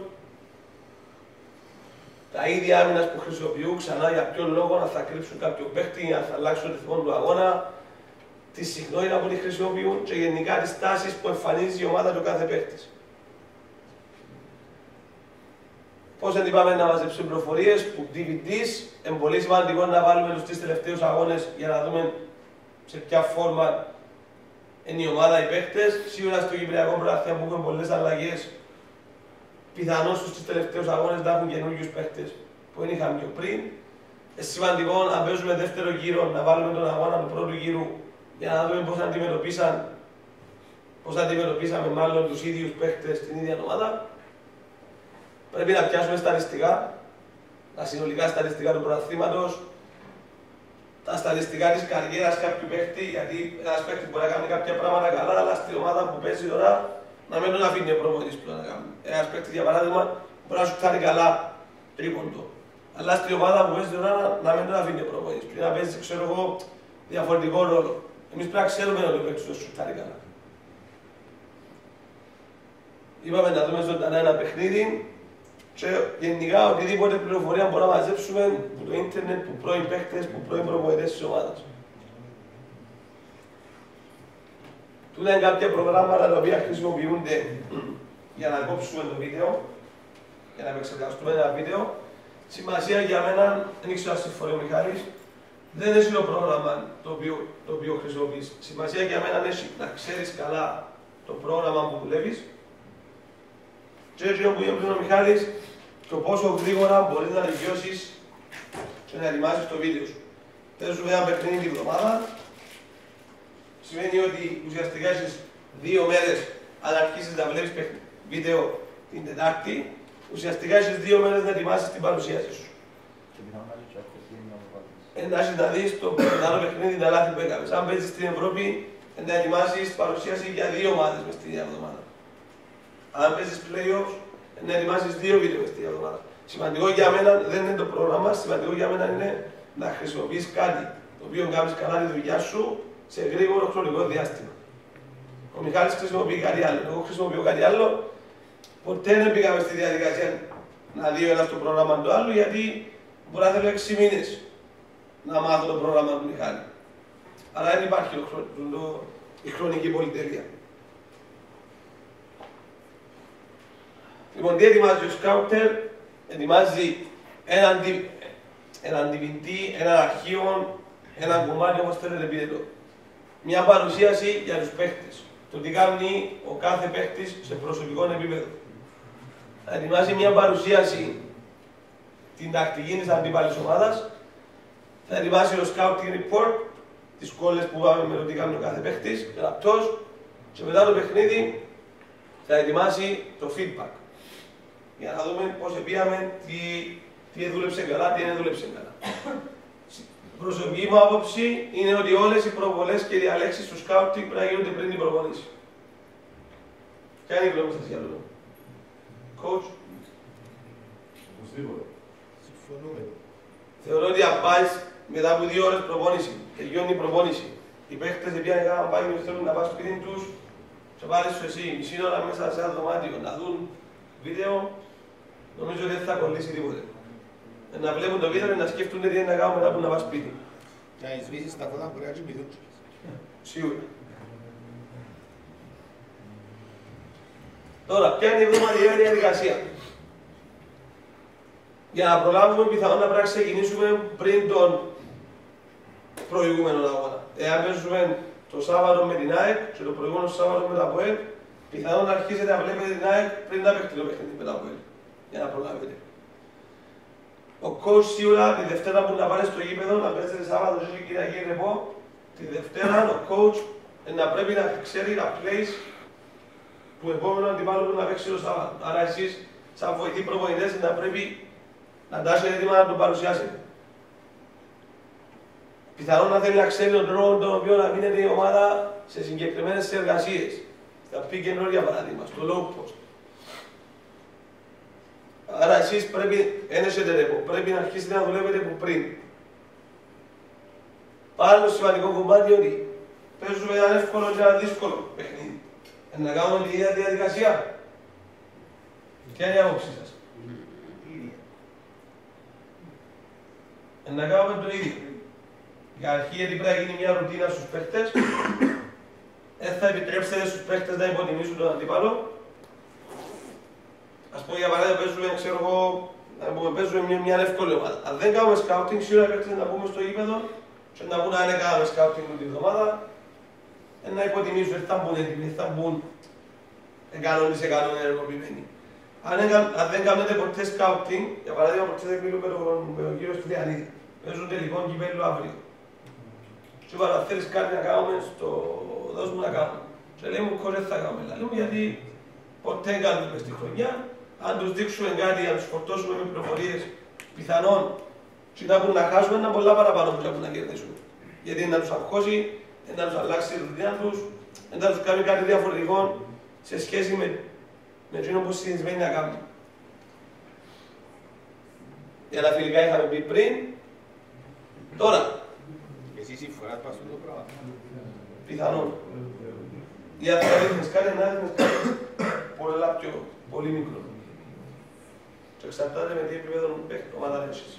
Τα ίδια άμυνας που χρησιμοποιούν ξανά για ποιον λόγο, να θα κρύψουν κάποιο παίχτη, να θα αλλάξουν το ρυθμό του αγώνα, τη συχνότητα που τη χρησιμοποιούν και γενικά τις τάσεις που εμφανίζει η ομάδα του κάθε παίχτης. Πώς εντυπάμε να μαζέψουμε πληροφορίες που ντι βι ντι ες, είναι πολύ σημαντικό να βάλουμε τους τρεις τελευταίους αγώνες για να δούμε σε ποια φόρμα είναι η ομάδα, οι παίχτες. Σίγουρα στο Κυπριακό Πρωτάθλημα που έχουν πολλές αλλαγές, πιθανώς στους τρεις τελευταίους αγώνες να έχουν καινούριους παίχτες που δεν είχαν πιο πριν. Είναι σημαντικό να παίζουμε δεύτερο γύρο, να βάλουμε τον αγώνα του πρώτου γύρου για να δούμε πώς αντιμετωπίσαν, πώς αντιμετωπίσαμε μάλλον τους ίδιους παίχτες στην ίδια ομάδα. Πρέπει να πιάσουμε στατιστικά, τα συνολικά στατιστικά του πρωταθλήματος, τα στατιστικά της καριέρας κάποιου παίχτη, γιατί ένας παίχτης μπορεί να κάνει κάποια πράγματα καλά, αλλά στην ομάδα που παίζει τώρα να μην τον αφήνει ο προπονητής που να κάνει. Ένας παίχτης, για παράδειγμα, μπορεί να σου κάνει καλά τρίποντο, αλλά στην ομάδα που παίζει τώρα να μην τον αφήνει ο προπονητής. Πρέπει να παίζει, ξέρω εγώ, διαφορετικό ρόλο. Εμείς πρέπει να ξέρουμε ότι ο παίχτης σου κάνει καλά. Είπαμε να δούμε ζωντανά ένα παιχνίδι. Και γενικά οτιδήποτε πληροφορία μπορούμε να μαζέψουμε από το ίντερνετ, από πρώην παίκτες, από πρώην προπονητές της ομάδας. Τούτα είναι κάποια προγράμματα τα οποία χρησιμοποιούνται για να κόψουμε το βίντεο, για να επεξεργαστούμε ένα βίντεο. Σημασία για μένα, δεν ήξερα αν συμφωνεί ο Μιχάλης, δεν είναι το πρόγραμμα το οποίο, το οποίο χρησιμοποιείς. Σημασία για μένα είναι να ξέρεις καλά το πρόγραμμα που δουλεύεις Και έτσι που είπε ο Μιχάλης, το πόσο γρήγορα μπορείς να δικαιώσεις και να ετοιμάσεις το βίντεο σου. Παίζουμε ένα παιχνίδι την εβδομάδα. Σημαίνει ότι ουσιαστικά έχεις δύο μέρες, αν αρχίσεις να βλέπεις βίντεο την Τετάρτη, ουσιαστικά έχεις δύο μέρες να ετοιμάσεις την παρουσίαση σου. Να έχεις να δεις το άλλο παιχνίδι, τα λάθη που έκανες. Αν παίζεις στην Ευρώπη, να ετοιμάσεις παρουσίαση για δύο ομάδες μες την εβδομάδα. Αν παίζεις play-offs, να ετοιμάσεις δύο βίντεο μες την εβδομάδα. Σημαντικό για μένα δεν είναι το πρόγραμμα, σημαντικό για μένα είναι να χρησιμοποιείς κάτι το οποίο κάνεις καλά τη δουλειά σου σε γρήγορο χρονικό διάστημα. Ο Μιχάλης χρησιμοποιεί κάτι άλλο, εγώ χρησιμοποιώ κάτι άλλο. Ποτέ δεν πήγαμε στη διαδικασία να δει ο ένας το πρόγραμμα του άλλου, γιατί μπορεί να θέλω έξι μήνες να μάθω το πρόγραμμα του Μιχάλη. Αλλά δεν υπάρχει το, το, η χρονική πολυτέλεια. Λοιπόν, τι ετοιμάζει ο σκάουτερ? Ετοιμάζει έναν έναν ντι βι ντι, έναν αρχείο, ένα κομμάτι όπως θέλετε πείτε το. Μια παρουσίαση για τους παίχτες. Το τι κάνει ο κάθε παίχτης σε προσωπικό επίπεδο. Θα ετοιμάσει μια παρουσίαση την τακτική της αντίπαλης ομάδας. Θα ετοιμάσει το scouting report, τις κόλλες που πάμε με το τι κάνει ο κάθε παίχτης, γραπτός, και μετά το παιχνίδι θα ετοιμάσει το feedback. Για να δούμε πώς πήγαμε, τι, τι δούλεψε καλά, τι δεν δούλεψε καλά. Προσωπική μου άποψη είναι ότι όλες οι προβολές και οι διαλέξεις του scouting πρέπει να γίνονται πριν την προπονήση. Ποια είναι η γνώμη σας για αυτό? Coach. Συμφωνούμε. Θεωρώ ότι αν πάει μετά από δύο ώρες προπόνηση, τελειώνει η προπόνηση, οι παίχτες επειδή να πάει και θέλουν να πάνε σπίτι τους, σε βάλεις σου εσύ μισή ώρα μέσα σε ένα δωμάτιο να δουν βίντεο, νομίζω ότι δεν θα κολλήσει τίποτε. Να βλέπουν το βίντεο και να σκέφτονται τι είναι να κάνουν μετά που να πάνε σπίτι. Και να εισβήσεις τα φώτα μπορεί να κοιμηθούν. Σίγουρα. Τώρα, ποια είναι η εβδομαδιαία διαδικασία? Για να προλάβουμε πιθανόν να πρέπει να ξεκινήσουμε πριν τον προηγούμενο αγώνα. Εάν παίζουμε το Σάββατο με την ΑΕΚ και το προηγούμενο Σάββατο με τα ΑΠΟΕΛ, πιθανόν να αρχίσετε να βλέπετε την ΑΕΚ πριν να παίξει το παιχνίδι με τα ΑΠΟΕΛ. Για να προλάβετε. Ο coach σίγουρα τη Δευτέρα που να πάρει στο γήπεδο, να παίζετε Σάββατο και Κυριακή ρεπό, τη Δευτέρα ο coach να πρέπει να ξέρει τα plays του επόμενου αντιπάλου που να παίξει το Σάββατο. Άρα εσείς, σαν βοηθοί προπονητές, να πρέπει να τα έχετε έτοιμα να τον παρουσιάσετε. Πιθανόν να θέλει να ξέρει τον τρόπο τον οποίο να μείνεται η ομάδα σε συγκεκριμένες εργασίες. Στα pick and roll για παράδειγμα, στο low post. Άρα εσείς πρέπει, δεν έχετε ρεπό, πρέπει να αρχίσετε να δουλεύετε από πριν. Πάρα το σημαντικό κομμάτι ότι παίζουμε ένα εύκολο και ένα δύσκολο παιχνίδι. Να κάνουμε την ίδια διαδικασία. Ποια είναι η άποψή σας? Να κάνουμε το ίδιο. Για αρχή, γιατί πρέπει να γίνει μια ρουτίνα στους παίχτες, δεν θα επιτρέψετε στους παίχτες να υποτιμήσουν τον αντίπαλο. Ας πούμε, για παράδειγμα, παίζουμε, ξέρω εγώ, να πούμε, παίζουμε μια, μια εύκολη ομάδα. Αν δεν κάνουμε scouting, σίγουρα οι παίχτες να πούμε στο γήπεδο και να πούνε αν δεν κάνουμε scouting την εβδομάδα, να υποτιμήσουν, δεν θα μπουν έτοιμοι, δεν θα μπουν εκατό τοις εκατό ενεργοποιημένοι. Αν, αν δεν κάνετε ποτέ scouting, για παράδειγμα, ποτέ δεν μιλούμε με τον κύριο Στυλιανίδη, παίζουν τελικό κυπέλλο αύριο. Σου είπα, αν θέλεις κάτι να κάνουμε, στο δώσ' μου να κάνουμε. Και λέει μου, κόρε, δεν θα κάνουμε. Λέει μου, γιατί ποτέ δεν κάνουμε μες στη χρονιά. Αν τους δείξουμε κάτι, αν τους φορτώσουμε με πληροφορίες, πιθανόν και να πούν να χάσουμε, είναι πολλά παραπάνω που να κερδίσουμε. Γιατί να τους αγχώσει, να τους αλλάξει τη δουλειά τους, να τους κάνει κάτι διαφορετικό σε σχέση με, με εκείνο που συνηθισμένοι να κάνουν. Για τα φιλικά είχαμε πει πριν. Τώρα, Εσύ συμφωνάς πάνω στο πράγμα? πιθανόν. Για να δείχνεις κάτι, να δείχνεις κάτι πολλά πιο πολύ μικρό. Και εξαρτάται με τι επίπεδο ομάδα έχεις.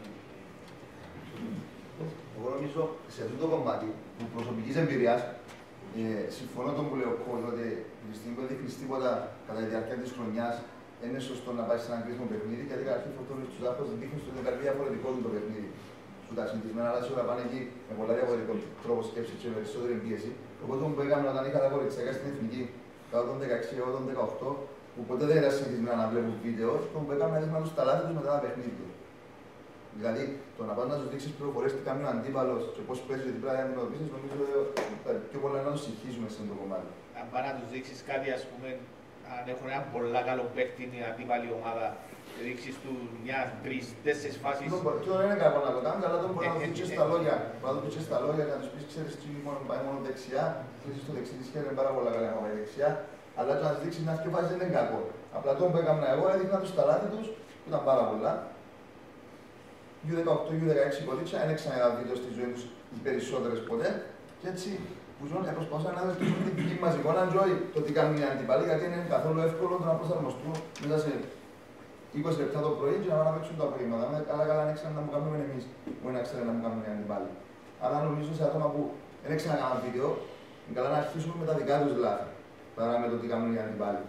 Εγώ νομίζω σε αυτό το κομμάτι του προσωπικής εμπειρίας, ε, συμφωνώ τον που λέει ο Κόλλος ότι τη στιγμή που δεν δείχνεις τίποτα κατά τη διάρκεια της χρονιάς, είναι σωστό να πάει σε ένα κρίσιμο παιχνίδι, γιατί καταρχήν φορτώνεις τους άχους, δείχνεις ότι είναι κάτι διαφορετικό το παιχνίδι. Σου τα συνηθισμένα, αλλά σε όλα πάνε εκεί με πολλά διαφορετικό τρόπο σκέψης και περισσότερη πίεση. Οπότε μου που έκανα όταν είχα τα κοριτσάκια στην εθνική, κάτω των δεκαέξι έως των δεκαοκτώ, που ποτέ δεν ήταν συνηθισμένα να βλέπουν βίντεο, που έκαναν να δείχνουν τους τα λάθη τους μετά τα παιχνίδια. Δηλαδή, το να πας να τους δείξεις πληροφορίες τι κάνει ο αντίπαλος και πώς παίζει την πράγμα να αντιμετωπίσεις, νομίζω ότι πιο πολλά να τους συγχύσουμε σε αυτό το κομμάτι. Αν πάει να τους δείξεις κάτι, ας πούμε, αν έχουν ένα πολλά καλό παίκτη την αντίπαλη ομάδα, δείξεις του μια, τρεις, τέσσερις φάσεις. Και δεν είναι κακό να το κάνεις, αλλά το μπορεί να το δείξεις στα λόγια. Μπορεί να το δείξεις στα λόγια και να τους πεις, ξέρεις τι μόνο πάει μόνο δεξιά, κλείσεις το δεξί της χέρι, είναι πάρα πολλά καλά να πάει δεξιά. Αλλά το να τους δείξεις μια πιο φάση δεν είναι κακό. Απλά το που έκανα εγώ έδειχνα τους τα λάθη τους, που ήταν πάρα πολλά. γιου δεκαοκτώ, γιου δεκαέξι κορίτσια, δεν έξανα ένα βίντεο στη ζωή τους οι περισσότερες ποτέ. Και έτσι που ζουν, προσπαθούσαν να δείξουν την δική μας εικόνα, ζωή, το τι κάνουν οι αντίπαλοι, γιατί είναι καθόλου εύκολο το να προσαρμοστούν μέσα σε είκοσι λεπτά το πρωί και να παίξουν το απόγευμα. Καλά, καλά, δεν ξέρουν να μου κάνουμε εμείς, που δεν ξέρουν να μου κάνουμε οι αντίπαλοι. Αλλά νομίζω σε άτομα που δεν έξανα να κάνουν βίντεο, είναι καλά να αρχίσουμε με τα δικά τους λάθη, παρά με το τι κάνουν οι αντίπαλοι.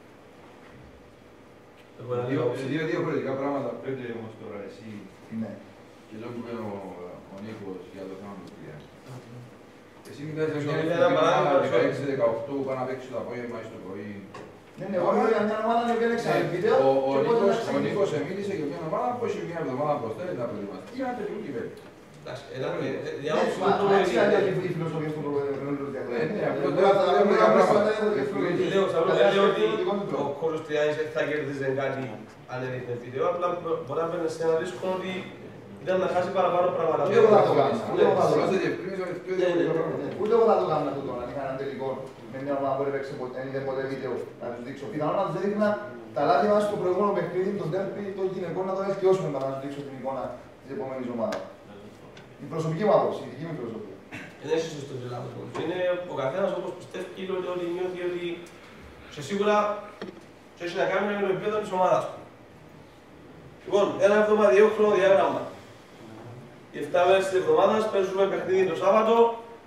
Σε δύο διαφορετικά πράγματα πρέπει όμως τώρα εσύ Ναι. και εδώ που είπε ο Νίκος για το θέμα του Κρυά. Εσύ μιλάς για μια ένα παράδειγμα, δεκαέξι δεκαοκτώ που πάνε να παίξει το απόγευμα ή το πρωί. Ναι, ναι, εγώ για μια ομάδα να βγαίνει έξανα βίντεο. Ο Νίκος μίλησε για μια ομάδα που έχει μια εβδομάδα μπροστά να προετοιμαστεί. Για να τελειούν κυβέρνη. Εντάξει, ένα με... Έτσι είναι η φιλοσοφία του προηγούμενου Λέω ότι ο Κόρος Τριάνης δεν θα κερδίζει κάτι αν δεν είχε βίντεο, απλά μπορεί να παίρνει σε ένα ρίσκο ότι ήταν να χάσει παραπάνω πράγματα. Ούτε εγώ θα το κάνω. Ούτε εγώ θα το κάνω αυτό τώρα, αν είχα έναν τελικό με μια ομάδα που έπαιξε ποτέ βίντεο να τους δείξω. Πιθανόν να τους έδειχνα τα λάθη μας στο προηγούμενο παιχνίδι, τον τέρπι των γυναικών, να το βελτιώσουμε παρά να τους δείξω την εικόνα της επόμενης ομάδας. Η προσωπική μου άποψη, η δική μου φιλοσοφία. Δεν έχει σωστό και λάθος. Είναι ο καθένας όπως πιστεύει ότι νιώθει ότι σε σίγουρα έχει να κάνει με το επίπεδο της ομάδας του. Λοιπόν, ένα εβδομαδιαίο χρονοδιάγραμμα. Οι εφτά μέρες της εβδομάδας παίζουμε παιχνίδι το Σάββατο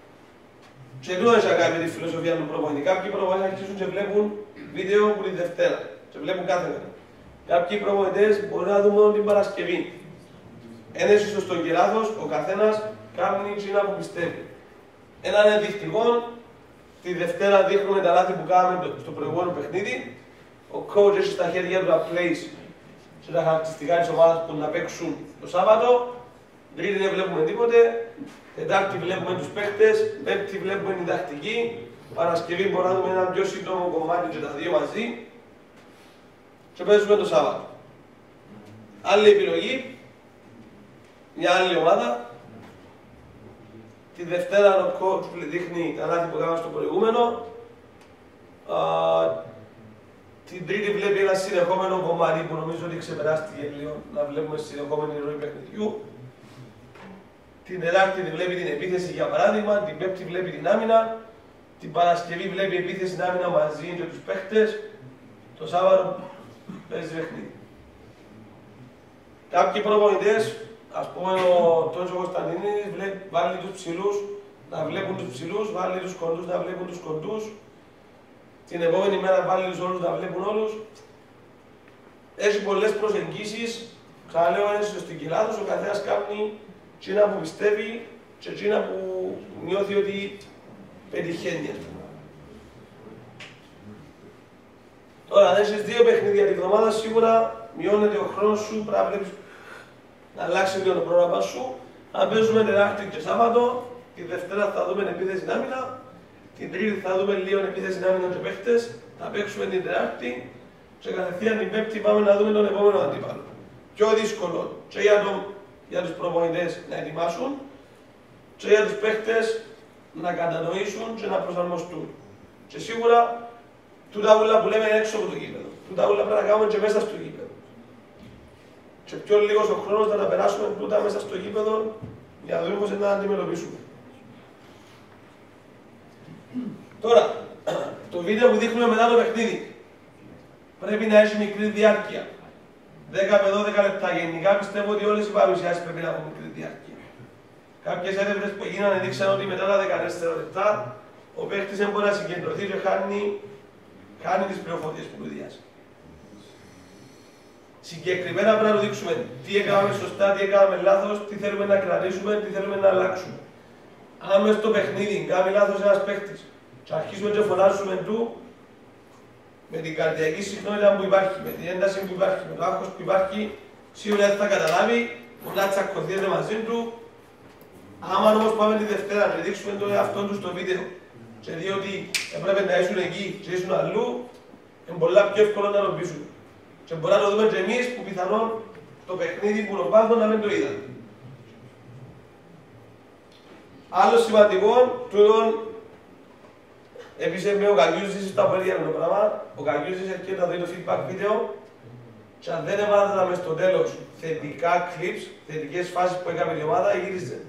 και εδώ έχει να κάνει με τη φιλοσοφία του προπονητή. Κάποιοι προπονητές αρχίζουν και βλέπουν βίντεο που τη Δευτέρα και βλέπουν κάθε μέρα. Κάποιοι προπονητές μπορεί να δουν μόνο την Παρασκευή. Ένα είναι σωστό και λάθος, ο καθένας κάνει εκείνα που πιστεύει. Ένα είναι ενδεικτικό, τη Δευτέρα δείχνουμε τα λάθη που κάναμε στο προηγούμενο παιχνίδι. Ο coach έχει στα χέρια του τα plays και τα χαρακτηριστικά της ομάδας που να παίξουν το Σάββατο. Τρίτη δεν βλέπουμε τίποτε. Τετάρτη βλέπουμε τους παίκτες. Πέμπτη βλέπουμε την τακτική. Παρασκευή μπορούμε να δούμε ένα πιο σύντομο κομμάτι και τα δύο μαζί. Και παίζουμε το Σάββατο. Άλλη επιλογή. Μια άλλη ομάδα. Τη Δευτέρα ο coach δείχνει τα λάθη που κάναμε στο προηγούμενο. Α, την Τρίτη βλέπει ένα συνεχόμενο κομμάτι που νομίζω ότι ξεπεράστηκε λίγο να βλέπουμε συνεχόμενη ροή παιχνιδιού. Την Τετάρτη βλέπει την επίθεση για παράδειγμα. Την Πέμπτη βλέπει την άμυνα. Την Παρασκευή βλέπει επίθεση την άμυνα μαζί και τους παίχτες. Το Σάββατο παίζει παιχνίδι. Κάποιοι προπονητές, ας πούμε ο Τόνσο Κωνσταντίνης, βάλει τους ψηλούς να βλέπουν τους ψηλούς, βάλει τους κοντούς να βλέπουν τους κοντούς. Την επόμενη μέρα βάλει τους όλους να βλέπουν όλους. Έχει πολλές προσεγγίσεις, ξαναλέω είναι στην κοιλά τους, ο καθένας κάνει εκείνα που πιστεύει και εκείνα που νιώθει ότι πετυχαίνει. Τώρα, αν έχεις δύο παιχνίδια την εβδομάδα, σίγουρα μειώνεται ο χρόνος σου, πρέπει να βλέπεις να αλλάξει λίγο το πρόγραμμα σου. Αν παίζουμε Τετάρτη και Σάββατο, τη Δευτέρα θα δούμε επίθεση άμυνα, την Τρίτη θα δούμε λίγο επίθεση άμυνα και παίχτες, θα παίξουμε την Τετάρτη και κατευθείαν την Πέμπτη πάμε να δούμε τον επόμενο αντίπαλο. Πιο δύσκολο και για, το, για τους προπονητές να ετοιμάσουν και για τους παίχτες να κατανοήσουν και να προσαρμοστούν. Και σίγουρα τούτα ούλα που λέμε έξω από το γήπεδο. Τούτα ούλα πρέπει να κάνουμε και μέσα στο γήπεδο. Και πιο λίγος ο χρόνος να τα περάσουμε τούτα μέσα στο γήπεδο για να δούμε πώς να αντιμετωπίσουμε. Τώρα, το βίντεο που δείχνουμε μετά το παιχνίδι πρέπει να έχει μικρή διάρκεια. δέκα με δώδεκα λεπτά. Γενικά πιστεύω ότι όλες οι παρουσιάσεις πρέπει να έχουν μικρή διάρκεια. Κάποιες έρευνες που έγιναν έδειξαν ότι μετά τα δεκατέσσερα λεπτά ο παίκτης δεν μπορεί να συγκεντρωθεί και χάνει, χάνει τις πληροφορίες που του διάζει. Συγκεκριμένα πρέπει να του δείξουμε τι έκαναμε σωστά, τι έκαναμε λάθος, τι θέλουμε να κρατήσουμε, τι θέλουμε να αλλάξουμε. Αν μες στο παιχνίδι κάνει λάθος ένας παίκτης και αρχίσουμε και φωνάζουμε του, με την καρδιακή συχνότητα που υπάρχει, με την ένταση που υπάρχει, με το άγχος που υπάρχει, σίγουρα δεν θα καταλάβει, μπορεί να τσακωθείτε μαζί του. Άμα όμως πάμε τη Δευτέρα και δείξουμε τον εαυτό του στο βίντεο και δει ότι έπρεπε να ήσουν εκεί και ήσουν αλλού, είναι πολλά πιο εύκολο να το πείσουν. Και μπορεί να το δούμε και εμείς που πιθανόν το παιχνίδι που νοπάθω να μην το είδαμε. Άλλο σημαντικό, τούτον επίσης με ο Κακιούζης στα παιδιά με το πράγμα, ο Κακιούζης έρχεται να δει το feedback βίντεο και αν δεν έβαζαμε στο τέλος θετικά clips, θετικές φάσεις που έκαμε η ομάδα, γύριζε.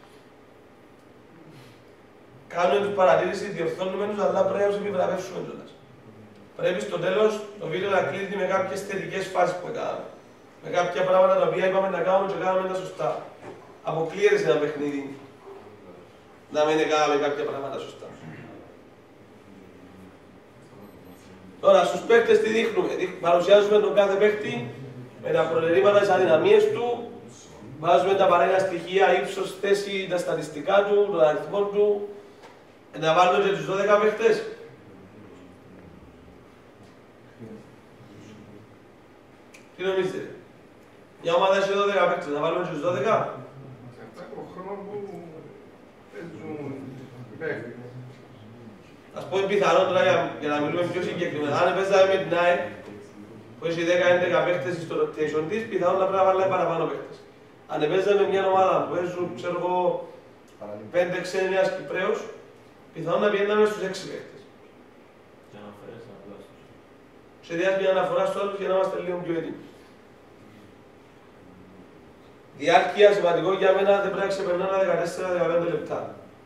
Κάνουμε τους παρατήρησεις, διορθώνουμε τους, αλλά πρέπει να τους επιβραβεύσουμε κιόλας. Πρέπει στο τέλος το βίντεο να κλείσει με κάποιες θετικές φάσεις που έκαναμε. Με κάποια πράγματα τα οποία είπαμε να κάνουμε και κάναμε τα σωστά. Αποκλείεται σε ένα παιχνίδι να μην κάναμε κάποια πράγματα σωστά. Τώρα στους παίκτες τι δείχνουμε, παρουσιάζουμε τον κάθε παίκτη με τα προτερήματα, τις αδυναμίες του, βάζουμε τα παράλληλα στοιχεία, ύψος, θέση, τα στατιστικά του, τον αριθμό του, να βάλουμε και τους δώδεκα παίκτες. Τι νομίζετε, μια ομάδα έχει δώδεκα παίκτες, να βάλουμε και τους δώδεκα. Σε αυτά το χρόνο που παίζουν οι παίκτες. Ας πούμε πιθανό τώρα για, για να μιλούμε πιο συγκεκριμένα. Αν παίζαμε με την ΑΕΚ, που έχει δέκα έντεκα παίκτες στο rotation της, πιθανόν να πρέπει να βάλουμε παραπάνω παίκτες. Αν παίζαμε μια ομάδα που παίζουν, ξέρω εγώ, πέντε ξένοι ένας Κυπραίος, πιθανόν να πηγαίναμε στους έξι παίκτες. Και να φέρεις απλά στους. Σε διάρκεια μια αναφορά στους άλλους για να είμαστε λίγο πιο έτοιμοι. Διάρκεια σημαντικό για μένα δεν πρέπει να ξεπερνά δεκατέσσερα με δεκαπέντε λεπτά.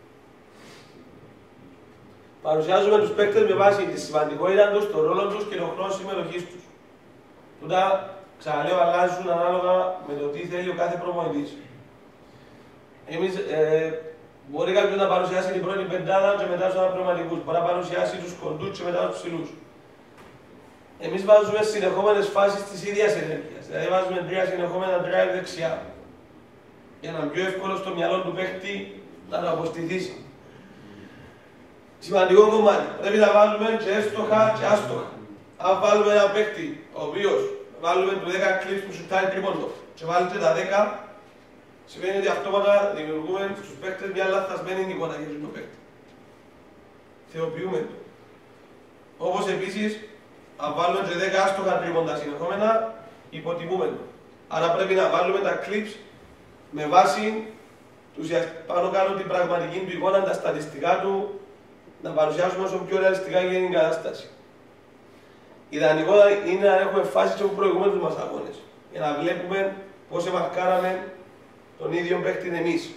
Παρουσιάζουμε τους παίκτες με βάση τη σημαντικότητα τους, τον ρόλο τους και τον χρόνο συμμετοχής τους. Τούτα, ξαναλέω, αλλάζουν ανάλογα με το τι θέλει ο κάθε προπονητής. Εμείς, ε, μπορεί κάποιος να παρουσιάσει την πρώτη πεντάδα και μετά τους αναπληρωματικούς. Μπορεί να παρουσιάσει τους κοντούς και μετά τους ψηλούς. Εμείς βάζουμε συνεχόμενες φάσεις της ίδιας ενέργειας. Δηλαδή, βάζουμε τρία συνεχόμενα drive δεξιά. Για να είναι πιο εύκολο στο μυαλό του παίκτη να το αποστηθήσει. Σημαντικό κομμάτι. Πρέπει να βάλουμε και εύστοχα και άστοχα. Αν βάλουμε ένα παίκτη, ο οποίος βάλουμε του δέκα clips που σουτάρει τρίποντο και βάλετε τα δέκα, σημαίνει ότι αυτόματα δημιουργούμε στους παίκτες μια λαθασμένη εικόνα για τον παίκτη. Θεοποιούμε το. Όπως επίσης, αν βάλουμε και δέκα άστοχα τρίποντα συνεχόμενα, υποτιμούμε το. Άρα πρέπει να βάλουμε τα clips με βάση τους πάνω κάτω την πραγματική του εικόνα, τα στατιστικά του, να παρουσιάσουμε όσο πιο ρεαλιστικά γίνει την κατάσταση. Ιδανικό είναι να έχουμε φάσεις από προηγούμενους μας αγώνες, για να βλέπουμε πώς εμαρκάραμε τον ίδιο παίκτη εμείς.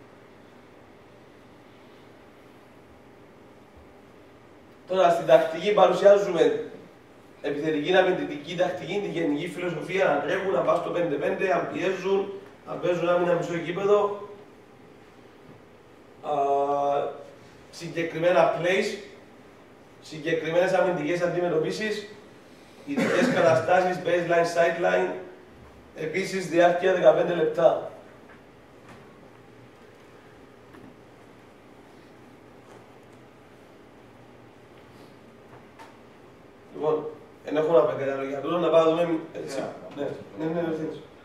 Τώρα στην τακτική παρουσιάζουμε επιθετική, αμυντική τακτική, τη γενική φιλοσοφία να τρέχουν, να πάνε στο πέντε πέντε, αν πιέζουν, αν παίζουν άμυνα μισό γήπεδο. Συγκεκριμένα plays, συγκεκριμένες αμυντικές αντιμετωπίσεις, ειδικές καταστάσεις, baseline, sideline, επίσης διάρκεια δεκαπέντε λεπτά. Λοιπόν, δεν έχω να πέντε λόγια τούτο, να πάω να δούμε έτσι. Ναι, ναι, ναι, ναι.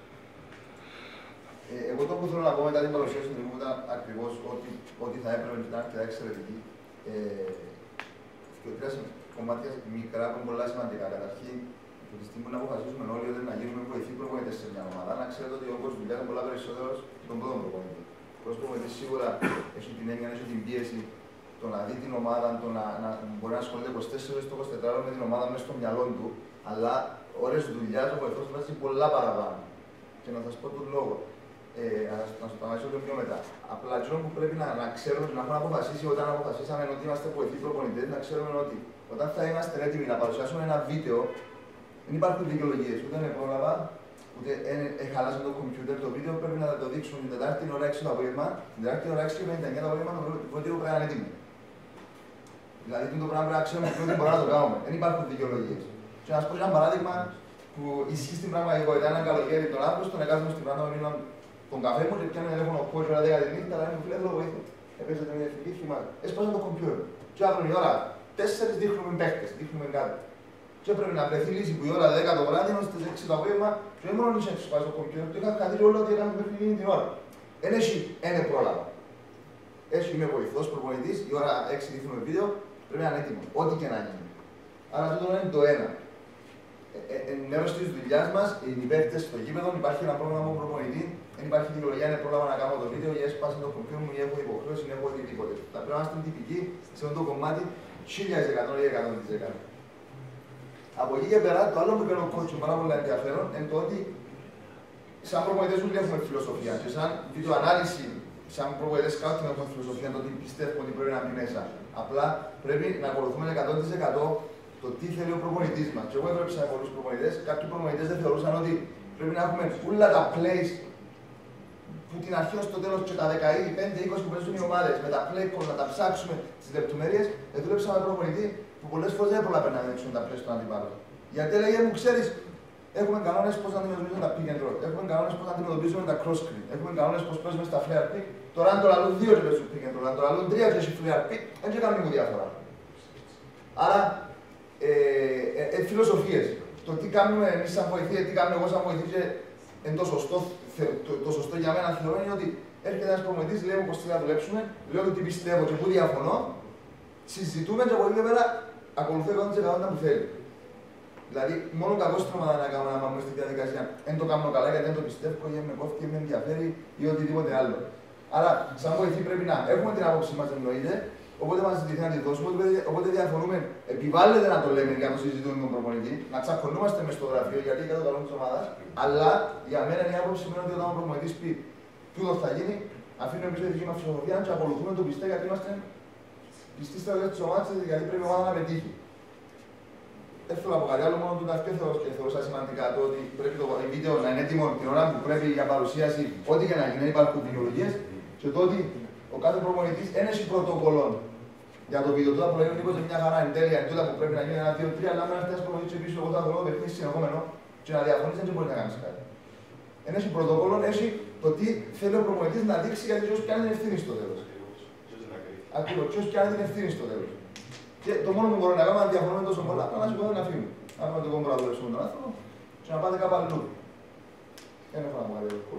Εγώ το που θέλω να πω μετά την παρουσίαση του ήταν ακριβώς ότι, ότι θα έπρεπε να ήταν αρκετά εξαιρετική. Ε, και τρία κομμάτια μικρά που είναι πολλά σημαντικά. Καταρχήν, από τη στιγμή που να αποφασίσουμε όλοι ότι να γίνουμε βοηθοί προπονητές σε μια ομάδα, να ξέρετε ότι ο κόσμος δουλειά είναι πολλά περισσότερο στον πρώτο προπονητή. Ο πρώτος προπονητής σίγουρα έχει την έννοια, έχει την πίεση, το να δει την ομάδα, το να, να μπορεί να ασχολείται είκοσι τέσσερις ώρες το είκοσι τέσσερις με την ομάδα μέσα στο μυαλό του, αλλά ώρες δουλειάς ο βοηθός βάζει πολλά παραπάνω. Και να σας πω τον λόγο. Ε, να σου σταματήσω λίγο πιο μετά. Απλά αυτό που πρέπει να, να ξέρουμε και να έχουμε αποφασίσει όταν αποφασίσαμε ότι είμαστε βοηθοί προπονητές, να ξέρουμε ότι όταν θα είμαστε έτοιμοι να παρουσιάσουμε ένα βίντεο, δεν υπάρχουν δικαιολογίες. Ούτε είναι πρόλαβα, ούτε χαλάσαμε το κομπιούτερ. Το βίντεο πρέπει να το δείξουμε την Τετάρτη ώρα έξι το απόγευμα, την Τετάρτη ώρα έξι και πενήντα εννιά το απόγευμα το βίντεο πρέπει να είναι έτοιμο. Δηλαδή το πράγμα πρέπει να ξέρουμε ότι μπορούμε να το κάνουμε. Δεν υπάρχουν δικαιολογίες. Και να σα πω ένα παράδειγμα που ισχύει στην πραγματικότητα. Ένα καλοκαίρι τον Αύγουστο, να κάθομαι στην πράγμα μήνων τον καφέ μου και πιάνω τηλέφωνο πόδι ώρα δέκα τη νύχτα, αλλά μου φίλε, θέλω βοήθεια. Έπαιζε την εθνική θυμάται. Έσπασα το κομπιούτερ. Και αύριο η ώρα τέσσερις δείχνουμε παίχτες, δείχνουμε κάτι. Και έπρεπε να βρεθεί λύση που η ώρα δέκα το βράδυ, ενώ στις έξι το απόγευμα, και όχι μόνο είχε σπάσει το κομπιούτερ, το είχα καθίσει όλο ότι έκαμε παιχνίδι την ώρα. Εν έχει ένα πρόλαβα. Έχει είμαι βοηθός, προπονητής, η ώρα έξι δείχνουμε βίντεο, πρέπει να είναι έτοιμο. Ό,τι και να γίνει. Άρα αυτό είναι το ένα. Ε, ε, μέρος της δουλειάς μας, οι παίκτες στο γήπεδο, υπάρχει ένα πρόγραμμα από προπονητή, δεν υπάρχει δικαιολογία, είναι πρόγραμμα να κάνω το βίντεο, ή έσπασε το κομπιούτερ μου, ή έχω υποχρέωση, ή έχω οτιδήποτε. Θα πρέπει να είμαστε τυπικοί σε αυτό το κομμάτι χίλια τοις εκατό ή εκατό τοις εκατό. Από εκεί και πέρα, το άλλο που είπε ο κότσο πάρα πολύ ενδιαφέρον είναι το ότι σαν προπονητές δεν έχουμε φιλοσοφία. Και σαν βιντεοανάλυση, σαν προπονητές κάτω δεν έχουμε φιλοσοφία, το ότι πιστεύω ότι πρέπει να μπει μέσα. Απλά πρέπει να ακολουθούμε εκατό τοις εκατό το τι θέλει ο προπονητής μας. Και εγώ έπρεψα με πολλούς προπονητές. Κάποιοι προπονητές δεν θεωρούσαν ότι πρέπει να έχουμε όλα τα plays που την αρχή ως το τέλος και τα δεκαετία, πέντε είκοσι που παίζουν οι ομάδες, με τα play call, να τα ψάξουμε τις λεπτομέρειες. Δούλεψα με προπονητή που πολλές φορές δεν προλάβαινε να δείξουν τα plays στον αντιπάλο. Γιατί έλεγε μου, ξέρεις, έχουμε κανόνες πώς να αντιμετωπίζουμε τα pick and roll, έχουμε κανόνες πώς να αντιμετωπίζουμε τα cross screen, έχουμε κανόνες πώς παίζουμε στα flare pick. Τώρα, αν το λαλούν δύο και παίζουν pick and roll, αν το λαλούν τρία και έχει flare pick, δεν έχει καμία διαφορά. Άρα, ε, ε, ε, φιλοσοφίες. Το τι κάνουμε εμείς σαν βοηθοί, τι κάνουμε εγώ σαν βοηθή, και το σωστό, το, το σωστό για μένα θεωρώ είναι ότι έρχεται ένας προπονητής, λέει μου πώς θέλει να δουλέψουμε, λέω τι πιστεύω και πού διαφωνώ, συζητούμε και από εκεί πέρα ακολουθώ εκατό τοις εκατό που θέλει. Δηλαδή, μόνο κακό στρώματα να κάνω να πάμε στη διαδικασία. Δεν το κάνω καλά γιατί δεν το πιστεύω, ή με κόφτει, ή με ενδιαφέρει ή οτιδήποτε άλλο. Άρα, σαν βοηθοί πρέπει να έχουμε την άποψή μας, εννοείται, οπότε μας ζητηθεί να τη δώσουμε, οπότε διαφωνούμε. Επιβάλλεται να το λέμε για να το συζητούμε με τον προπονητή, να τσακωνόμαστε μες στο γραφείο γιατί για το καλό της ομάδας, αλλά για μένα η άποψη σημαίνει ότι όταν ο προπονητής πει τούτο θα γίνει, αφήνουμε πίσω τη δική μας φιλοσοφία και ακολουθούμε το πιστέ γιατί είμαστε πιστοί στα δουλειά της ομάδας, γιατί πρέπει η ομάδα να πετύχει. Δεν θέλω να πω κάτι άλλο, μόνο του ταυτό και θεωρούσα σημαντικά το ότι πρέπει το βίντεο να είναι έτοιμο την ώρα που πρέπει για παρουσίαση, ό,τι και να γίνει, δεν υπάρχουν δημιουργίες, και το ότι ο κάθε προπονητής δεν έχει πρωτοκολλών για το βίντεο. Τώρα που λέει ο Νίκος μια χαρά εν τέλεια, εν τούτα που πρέπει να γίνει ένα, δύο, τρία, αλλά με ένα προπονητής και πίσω, εγώ θα δω παιχνίδι συνεχόμενο και να διαφωνείς δεν μπορεί να κάνεις κάτι. Δεν έχει πρωτοκολλών, έχει το τι θέλει ο προπονητής να δείξει γιατί ποιος πιάνει την ευθύνη στο τέλος. Ακριβώς, ποιος πιάνει την ευθύνη στο τέλος. Και το μόνο που μπορώ να κάνω, αν διαφωνούμε τόσο πολλά, είναι να σηκωθώ να φύγω. Να πάμε το κόμμα να δουλέψουμε τον άνθρωπο και να πάτε κάπου αλλού. Δεν έχω να μου κάνει ο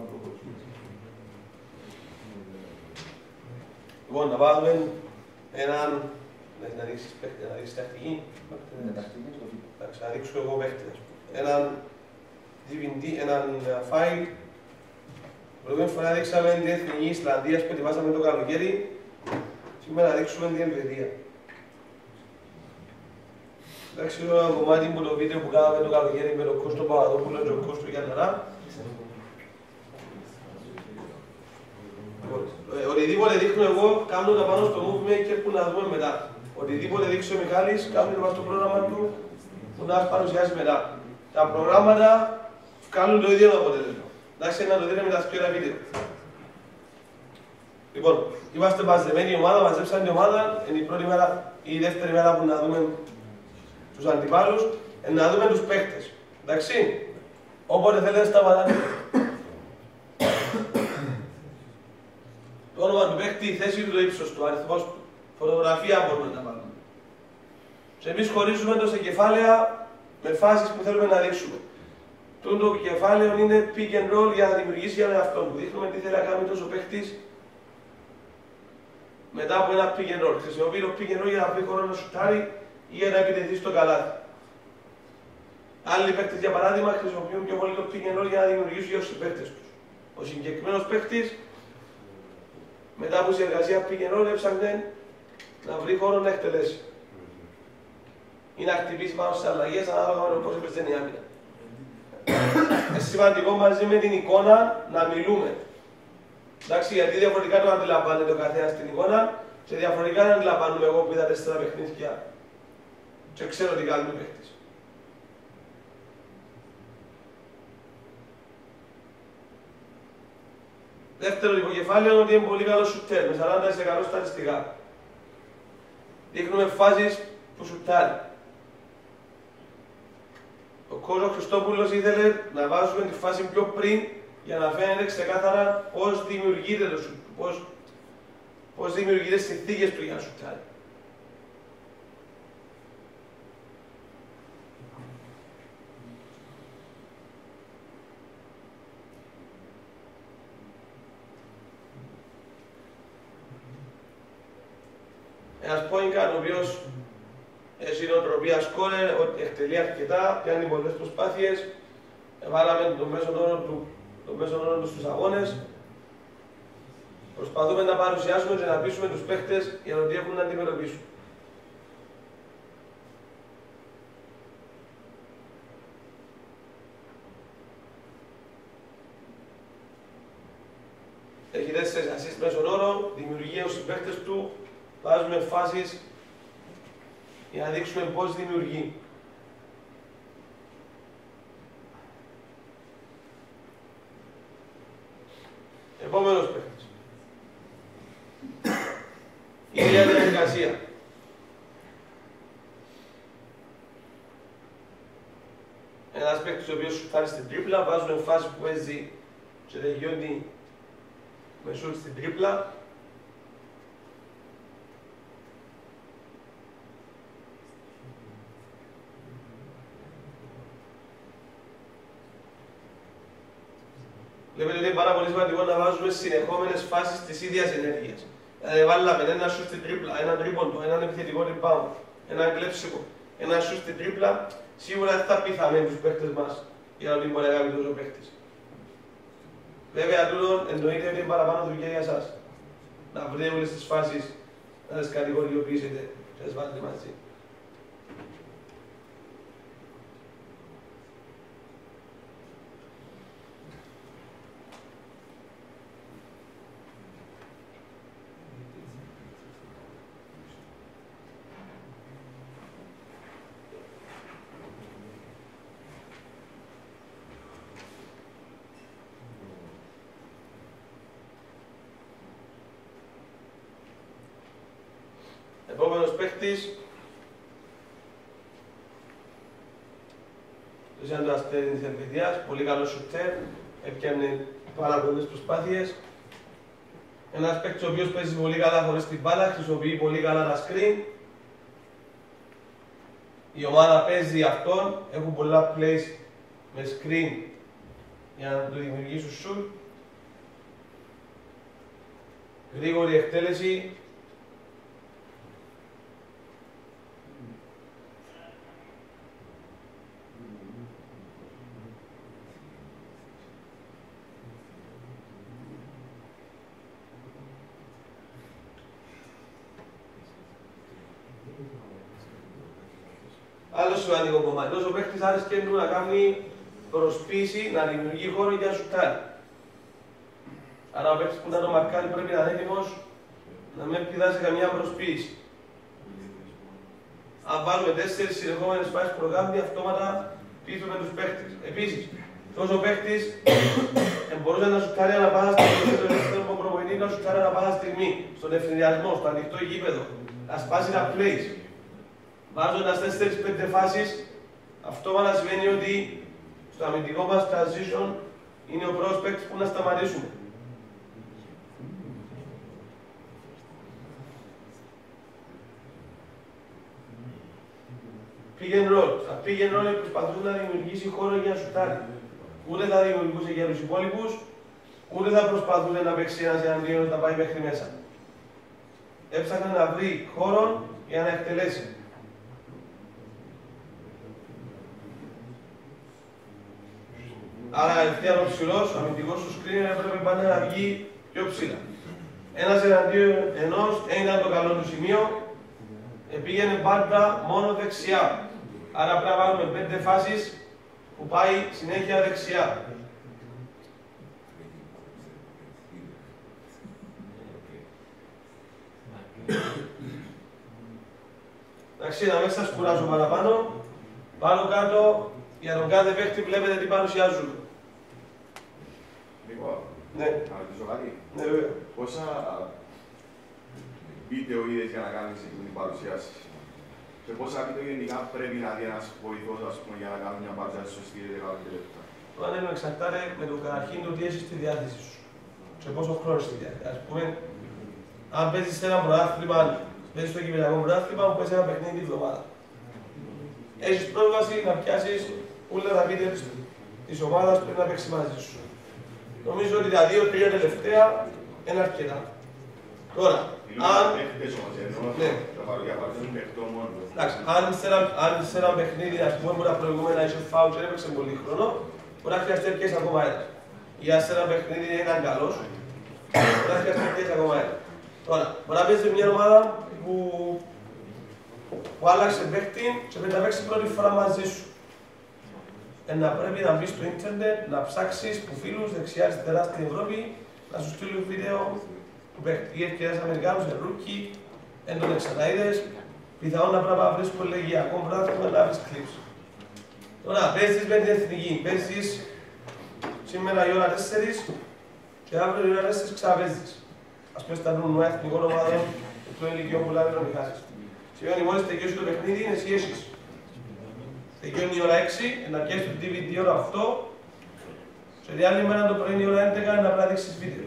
Λοιπόν, να βάλουμε έναν. Να δείξεις παίχτη, να δείξεις τακτική. Εντάξει, να δείξω εγώ παίχτη. Έναν ντι βι ντι, έναν file. Προηγούμενη φορά δείξαμε την Εθνική Ισλανδίας που ετοιμάσαμε το καλοκαίρι. Σήμερα να δείξουμε την Ελβετία. Εντάξει, είναι ένα κομμάτι που το βίντεο που κάναμε το καλοκαίρι με τον Κώστο Παπαδόπουλο και τον Κώστο Γιάνναρα. Οτιδήποτε δείχνω εγώ, κάνω τα πάνω στο movement και που να δούμε μετά. Οτιδήποτε δείξει ο Μιχάλης, κάνω το πάνω στο πρόγραμμα του που να παρουσιάσει μετά. Τα προγράμματα κάνουν το ίδιο αποτέλεσμα. Εντάξει, να το δείτε με τα σπιέρα βίντεο. Λοιπόν, είμαστε μαζεμένοι η ομάδα, μαζέψαν την ομάδα, είναι η πρώτη μέρα ή η δεύτερη μέρα που να δούμε τους αντιπάλους, να δούμε τους παίκτες. Εντάξει, όποτε θέλετε σταματάτε. Το όνομα του παίκτη, η θέση του, το ύψος του, ο αριθμός του, φωτογραφία μπορούμε να τα βάλουμε. Και εμείς χωρίζουμε το σε κεφάλαια με φάσεις που θέλουμε να δείξουμε. Το κεφάλαιο είναι pick and roll για να δημιουργήσει για τον εαυτό του. Δείχνουμε τι θέλει να κάνει τόσο παίκτης μετά από ένα pick and roll. Χρησιμοποιεί το pick and roll για να βρει χώρο να σουτάρει ή για να επιτεθεί στο καλάθι. Άλλοι παίκτες, για παράδειγμα, χρησιμοποιούν πιο πολύ το pick and roll για να δημιουργήσουν για τους συμπαίκτες τους. Ο συγκεκριμένος παίκτης, μετά από συνεργασία pick and roll, έψαχνε να βρει χώρο να εκτελέσει. Ή να χτυπήσει πάνω στις αλλαγές ανάλογα με το πώς έπαιζε η άμυνα. Είναι σημαντικό μαζί με την εικόνα να μιλούμε. Εντάξει, γιατί διαφορετικά το αντιλαμβάνεται ο καθένας στην εικόνα και διαφορετικά δεν αντιλαμβάνουμε εγώ που είδα τέσσερα παιχνίδια και ξέρω τι κάνει ο παίκτης. Δεύτερο υποκεφάλαιο είναι ότι είναι πολύ καλό σουτέρ, με σαράντα τοις εκατό στατιστικά. Δείχνουμε φάσεις που σουτάρει. Ο Κώστας ο Χριστόπουλος ήθελε να βάζουμε τη φάση πιο πριν για να φαίνεται ξεκάθαρα πώς δημιουργείται το σουτ, πώς, πώς δημιουργείται στις συνθήκες του για να σουτάρει. Ένας point guard ο οποίος έχει νοοτροπία σκόρερ, ότι εκτελεί αρκετά, πιάνει πολλές προσπάθειες. Βάλαμε τον μέσον όρο του, τον μέσον όρο του στους αγώνες. Προσπαθούμε να παρουσιάσουμε και να πείσουμε τους παίχτες για το τι έχουν να αντιμετωπίσουν. Έχει τέσσερις assist μέσον όρο, δημιουργεί ως συμπαίχτες του, βάζουμε φάσεις για να δείξουμε πώς δημιουργεί. Επόμενος παίκτης. Η ίδια διαδικασία. Ένας παίκτης ο οποίος σουτάρει στην τρίπλα, βάζουμε φάση που παίζει και τελειώνει με σουτ στην τρίπλα. Βλέπετε ότι είναι πάρα πολύ σημαντικό να βάζουμε συνεχόμενες φάσεις της ίδιας ενέργειας. Δηλαδή, βάλαμε ένα σουτ στην τρίπλα, ένα τρίποντο, έναν επιθετικό rebound, ένα κλέψιμο, ένα σουτ στην τρίπλα, σίγουρα δεν θα πειθαμε τους παίχτες μας για να μην μπορεί να κάνει τόσο παίχτες. Βέβαια, τούτο εννοείται ότι είναι παραπάνω δουλειά για εσάς. Να βρείτε όλες τις φάσεις, να τις κατηγοριοποιήσετε και να τις βάλετε μαζί. Επόμενος παίχτης, το Ζιάντο Αστέρι της Ελβετίας, πολύ καλό σουτέρ, έπιανε πάρα πολλές προσπάθειες. Ένας παίκτης ο οποίος παίζει πολύ καλά χωρίς την μπάλα, χρησιμοποιεί πολύ καλά τα screen. Η ομάδα παίζει αυτόν, έχουν πολλά plays με screen για να του δημιουργήσουν shoot. Γρήγορη εκτέλεση. Άλλο σημαντικό κομμάτι. Όσο παίχτης άρεσκε του να κάνει προσποίηση, να δημιουργεί χώρο για σουτάρι. Άρα ο παίχτης που να το μαρκάρει πρέπει να είναι έτοιμος να μην πηδάσει καμιά προσποίηση. Αν βάλουμε τέσσερις συνεχόμενες φάσεις προγράμματι, αυτόματα πείθουμε τους παίχτες. Επίσης, τόσο ο παίχτης μπορούσε να σουτάρει ανά πάσα στιγμή, στο ελεύθερο προπονητή να σουτάρει ανά πάσα στιγμή, στον ευθυνδιασμό, στο ανοιχτό γήπεδο, να σπάσει τα plays. Βάζοντας τέσσερις πέντε φάσεις, αυτόματα σημαίνει ότι στο αμυντικό μας transition είναι ο prospect που να σταματήσουμε. Pick and roll. Στα pick and roll προσπαθούσε να δημιουργήσει χώρο για να σουτάρει. Ούτε θα δημιουργούσε για τους υπόλοιπους, ούτε θα προσπαθούσε να παίξει ένας εναντίον να πάει μέχρι μέσα. Έψαχνε να βρει χώρο για να εκτελέσει. Άρα ευθεία ο ψηλός, ο αμυντικός του screen έπρεπε πάντα να βγει πιο ψηλά. Ένας εναντίον ενός ήταν το καλό του σημείο, πήγαινε πάντα μόνο δεξιά. Άρα πρέπει να βάλουμε πέντε φάσεις που πάει συνέχεια δεξιά. Εντάξει, να μην σας κουράζω παραπάνω. Πάνω κάτω, για τον κάθε παίχτη βλέπετε τι παρουσιάζουν. Λοιπόν, Ναι. να ρωτήσω κάτι. Ναι, βέβαια. Πόσα βίντεο είδες για να κάνεις την παρουσίαση και πόσα βίντεο γενικά πρέπει να δει ένας βοηθός, ας πούμε, για να κάνει μια παρουσίαση σωστή δεκαπέντε λεπτά. Το ανέμο εξαρτάται με το καταρχήν το τι έχεις στη διάθεση σου. Σε πόσο χρόνο στη διάθεση. Ας πούμε, αν παίζεις ένα πρωτάθλημα, παίζεις στο κυπελλικό πρωτάθλημα, που παίζεις ένα παιχνίδι τη εβδομάδα. Έχεις πρόσβαση να πιάσεις όλα τα βίντεο της ομάδας που πρέπει να παίξει μαζί σου. Νομίζω ότι τα δύο τρία τελευταία είναι αρκετά. Τώρα, αν... Εντάξει, αν σε ένα παιχνίδι, ας πούμε, που τα προηγούμενα είσαι φάουλ και έπαιξε πολύ χρόνο, μπορεί να χρειαστεί πιέσει ακόμα ένα. Ή αν σε ένα παιχνίδι ήταν καλός, μπορεί να χρειαστεί πιέσει ακόμα ένα. Τώρα, μπορεί να παίζει μια ομάδα που, που άλλαξε παίχτη και πρέπει να παίξει πρώτη φορά μαζί σου. Ε, να πρέπει να μπει στο ίντερνετ, να ψάξεις που φίλους δεξιά αριστερά στην Ευρώπη, να σου στείλουν βίντεο του παίχτη. Ή ευκαιρίες Αμερικάνους, ρούκι, εν τον εξαναείδες, πιθανόν να πρέπει να βρεις κολεγιακό πράγμα να βρεις κλιπς. Τώρα, παίζεις με την εθνική, παίζεις σήμερα η ώρα τέσσερις και αύριο η ώρα τέσσερις ξαναπέζεις. Ας πούμε στα νούμερα εθνικών ομάδων του ηλικιών που λάβει να μην χάσεις. Σημαίνει μόλις τελειώσει το παιχνίδι, εσύ έχεις. Τελειώνει η ώρα έξι, να πιέσεις το ντι βι ντι ώρα οκτώ και την άλλη μέρα το πρωί η ώρα έντεκα να πρέπει να δείξεις βίντεο.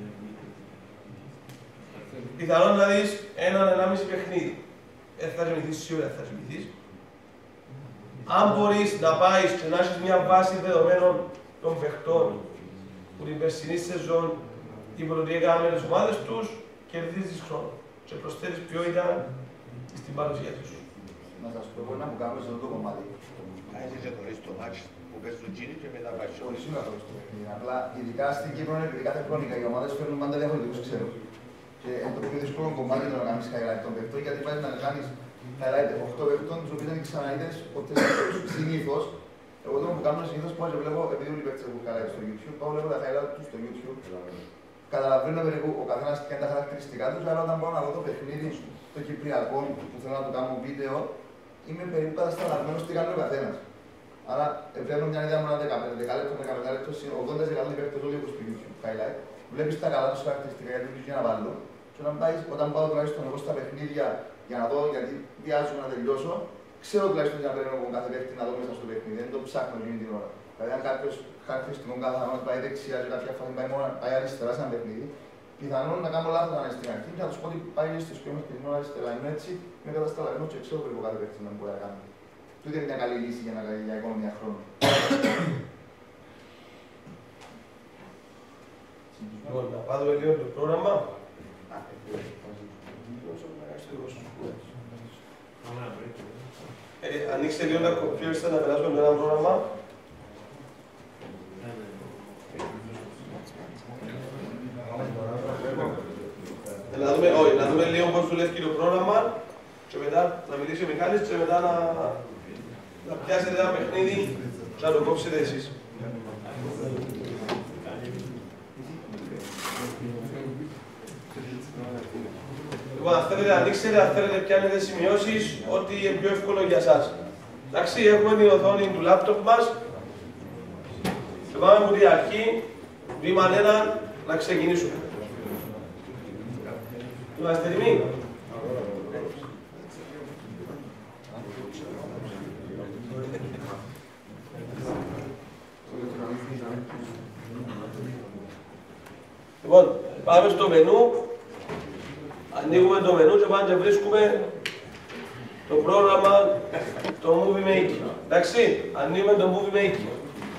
Πιθανόν να δεις έναν ενάμιση παιχνίδι. Δεν θα θυμηθείς σίγουρα, θα θυμηθείς. Αν μπορείς να πάεις και να έχεις μια βάση δεδομένων των παιχτών που την περσινή σεζόν τι έκαναν με τις ομάδες τους, κερδίζεις χρόνο και προσθέτεις ποιότητα στην παρουσίαση σου. Να σας πω ένα που κάνω σε αυτό το κομμάτι. Αν είσαι χωρίς το μάτς που παίζει το τζίνι και μετά πάει. Πολύ σήμερα χωρίς το παιχνίδι. Απλά ειδικά στην Κύπρο, επειδή κάθε χρονικά οι ομάδες φέρνουν πάντα διαφορετικούς ξέρουν. Και είναι το πιο δύσκολο κομμάτι το να κάνεις highlight των παιχτών, γιατί πάει να κάνεις highlight οκτώ παιχτών, τους οποίους δεν ξαναείδες ποτέ συνήθως. Εγώ το που κάνω συνήθως πάω και βλέπω, επειδή όλοι οι παίκτες έχουν highlight στο YouTube, πάω βλέπω τα highlight τους στο YouTube. Καταλαβαίνω περίπου ο καθένας και τα χαρακτηριστικά τους, αλλά όταν πάω να δω το παιχνίδι το Κυπριακό που θέλω να το κάνω βίντεο, είμαι περίπου κατασταλαγμένος τι κάνει ο καθένας. Άρα βλέπω μια ιδέα μόνο δεκαπέντε λεπτό, δεκαπέντε λεπτό, ογδόντα τοις εκατό παίκτες όλοι έχουν στο YouTube highlight. Βλέπεις τα καλά τους χαρακτηριστικά γιατί τους για να βάλω. Και όταν, πάει, όταν πάω τουλάχιστον εγώ στα παιχνίδια για να δω, γιατί βιάζομαι να τελειώσω, ξέρω τουλάχιστον για να παίρνω από κάθε παίκτη να δω μέσα στο παιχνίδι. Δεν το ψάχνω εκείνη την ώρα. Δηλαδή, αν κάποιος χαρακτηριστικό καθαρό πάει δεξιά και κάποια φάση πάει, μόνο, πάει αριστερά σε ένα παιχνίδι, πιθανόν να κάνω λάθος να είναι στην αρχή και να τους πω ότι πάει στις πιο μέχρι την ώρα αριστερά. Είμαι έτσι, είμαι κατασταλαγμένος και ξέρω περίπου κάθε παίκτη να μπορεί να κάνει. Τούτη είναι μια καλή λύση για, να, για οικονομία χρόνου. Λοιπόν, να πάρουμε λίγο το πρόγραμμα. Ε, ανοίξτε λίγο τα κομπιούτερ να περάσουμε με ένα πρόγραμμα. Ε, να, δούμε, όχι, να δούμε λίγο πώς δουλεύει το πρόγραμμα και μετά να μιλήσει ο Μιχάλης και μετά να, να πιάσετε ένα παιχνίδι και να το κόψετε εσείς. Λοιπόν, αν θέλετε να ανοίξετε, αν θέλετε πιάνετε σημειώσεις, ό,τι είναι πιο εύκολο για εσάς. Εντάξει, έχουμε την οθόνη του λάπτοπ μας και πάμε από την αρχή, βήμα ένα, να ξεκινήσουμε. Είμαστε έτοιμοι? Λοιπόν, πάμε στο μενού. Ανοίγουμε το μενού και πάμε και βρίσκουμε το πρόγραμμα, το Movie Maker. Εντάξει, ανοίγουμε το Movie Maker.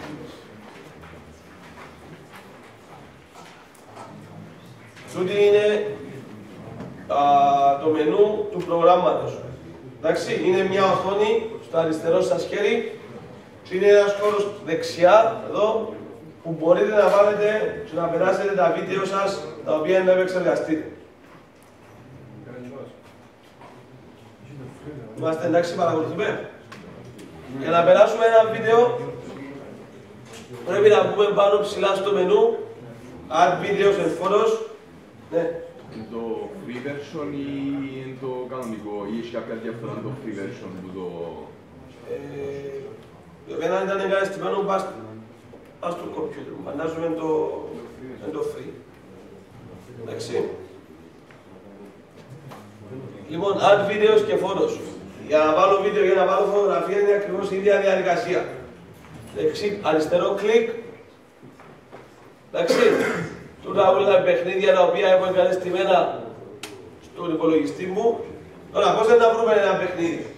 Τούτη είναι α, το μενού του προγράμματος. Εντάξει, είναι μια οθόνη στο αριστερό σας χέρι και είναι ένας χώρος δεξιά, εδώ, που μπορείτε να βάλετε και να περάσετε τα βίντεο σας, τα οποία είναι να επεξεργαστείτε. Είμαστε εντάξει, παρακολουθούμε. Για να περάσουμε ένα βίντεο, πρέπει να μπούμε πάνω ψηλά στο μενού, Add Videos and Photos. Ναι. Είναι το free version ή είναι το κανονικό, ή έχει κάποια διαφορά το free version που το... Εμένα ήταν εγκατεστημένο πας στο κομπιούτερ μου, φαντάζομαι είναι το free. Εντάξει. Λοιπόν, add videos και photos. Για να βάλω βίντεο, για να βάλω φωτογραφία είναι ακριβώς η ίδια διαδικασία. Δεξί, αριστερό κλικ. Εντάξει. Τούτα όλα τα παιχνίδια τα οποία έχω εγκατεστημένα στον υπολογιστή μου. Τώρα, πώς δεν θα βρούμε ένα παιχνίδι?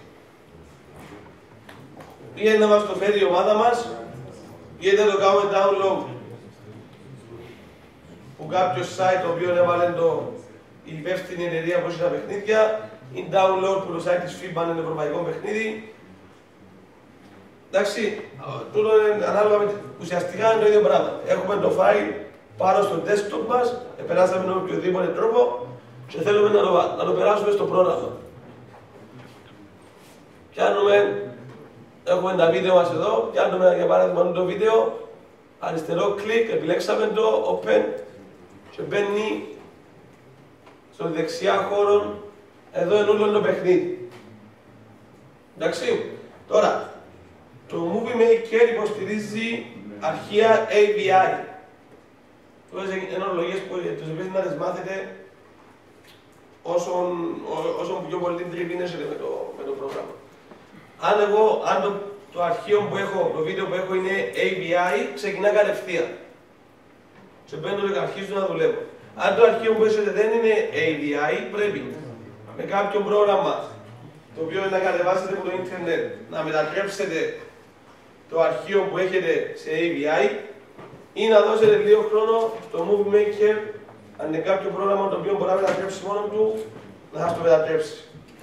Ή να μας το φέρει η ομάδα μας, ή να το κάνουμε download από κάποιο site το οποίο έβαλε το, η υπεύθυνη εταιρεία που έχει τα παιχνίδια, η download που το site της φίμπα είναι ευρωπαϊκό παιχνίδι. Εντάξει, τούτο είναι ανάλογα με ουσιαστικά είναι το ίδιο πράγμα. Έχουμε το file πάνω στο desktop μας, περάσαμε με οποιοδήποτε τρόπο και θέλουμε να το, να το περάσουμε στο πρόγραμμα. Πιάνουμε, έχουμε τα βίντεο μας εδώ, πιάνουμε για παράδειγμα το βίντεο, αριστερό κλικ, επιλέξαμε το open και μπαίνει στο δεξιά χώρο, εδώ είναι όλο το παιχνίδι. Εντάξει, τώρα, το Movie Maker υποστηρίζει αρχεία έι πι άι. Αυτές είναι ορολογίες που τις οποίες να τις μάθετε όσο, όσο πιο πολύ τριβίνεσαι με το, με το πρόγραμμα. Αν εγώ, αν το, το αρχείο που έχω, το βίντεο που έχω είναι έι πι άι, ξεκινά κατευθείαν. Σε μπαίνω και αρχίζω να δουλεύω. Αν το αρχείο που έχετε δεν είναι έι πι άι, πρέπει με κάποιο πρόγραμμα το οποίο να κατεβάσετε από το ίντερνετ, να μετατρέψετε το αρχείο που έχετε σε έι πι άι ή να δώσετε λίγο χρόνο στο Movie Maker, αν είναι κάποιο πρόγραμμα το οποίο μπορεί να μετατρέψει μόνο του, να σας το μετατρέψει.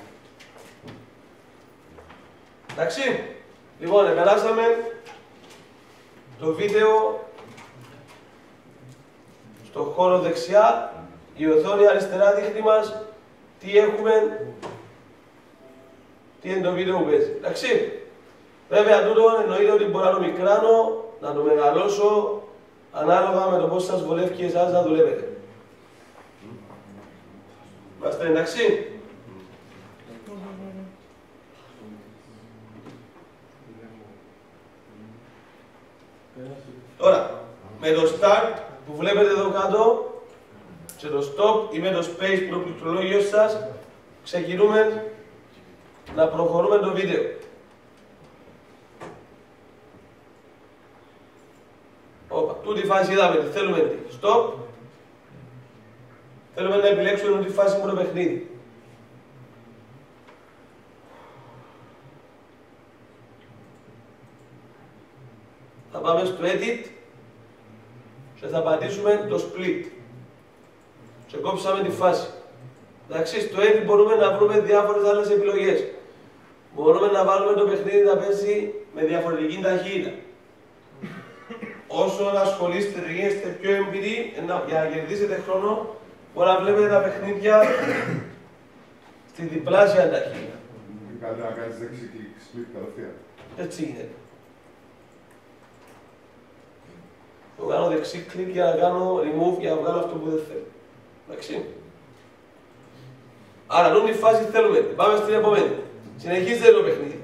Εντάξει, λοιπόν, επεράσαμε το βίντεο στο χώρο δεξιά, η οθόνη αριστερά δείχνει μας τι έχουμε, τι είναι το βίντεο που παίζει. Εντάξει, βέβαια τούτο εννοείται ότι μπορώ να το μικράνω, να το μεγαλώσω, ανάλογα με το πώς σας βολεύει και εσάς να δουλεύετε. Είμαστε εντάξει. Τώρα, με το start που βλέπετε εδώ κάτω και το stop ή με το space που είναι το πληκτρολόγιο σας, ξεκινούμε να προχωρούμε το βίντεο. Όπα, τούτη φάση είδαμε τι θέλουμε τι. Stop. Θέλουμε να επιλέξουμε τη φάση μου το παιχνίδι. Θα πάμε στο edit και θα πατήσουμε το split. Και κόψαμε τη φάση. Εντάξει, στο edit μπορούμε να βρούμε διάφορες άλλες επιλογές. Μπορούμε να βάλουμε το παιχνίδι να παίζει με διαφορετική ταχύτητα. Όσο ασχολείστε και γίνεστε πιο εμπειροί, για να κερδίσετε χρόνο, μπορεί να βλέπετε τα παιχνίδια στη διπλάσια ταχύτητα. Καλύτερα να κάνεις δεξί κλικ, split κατευθείαν. Έτσι γίνεται. Το κάνω δεξί κλικ για να κάνω remove, για να βγάλω αυτό που δεν θέλω. Εντάξει. Άρα, νου τη φάση θέλουμε. Πάμε στην επόμενη. Συνεχίζετε το παιχνίδι.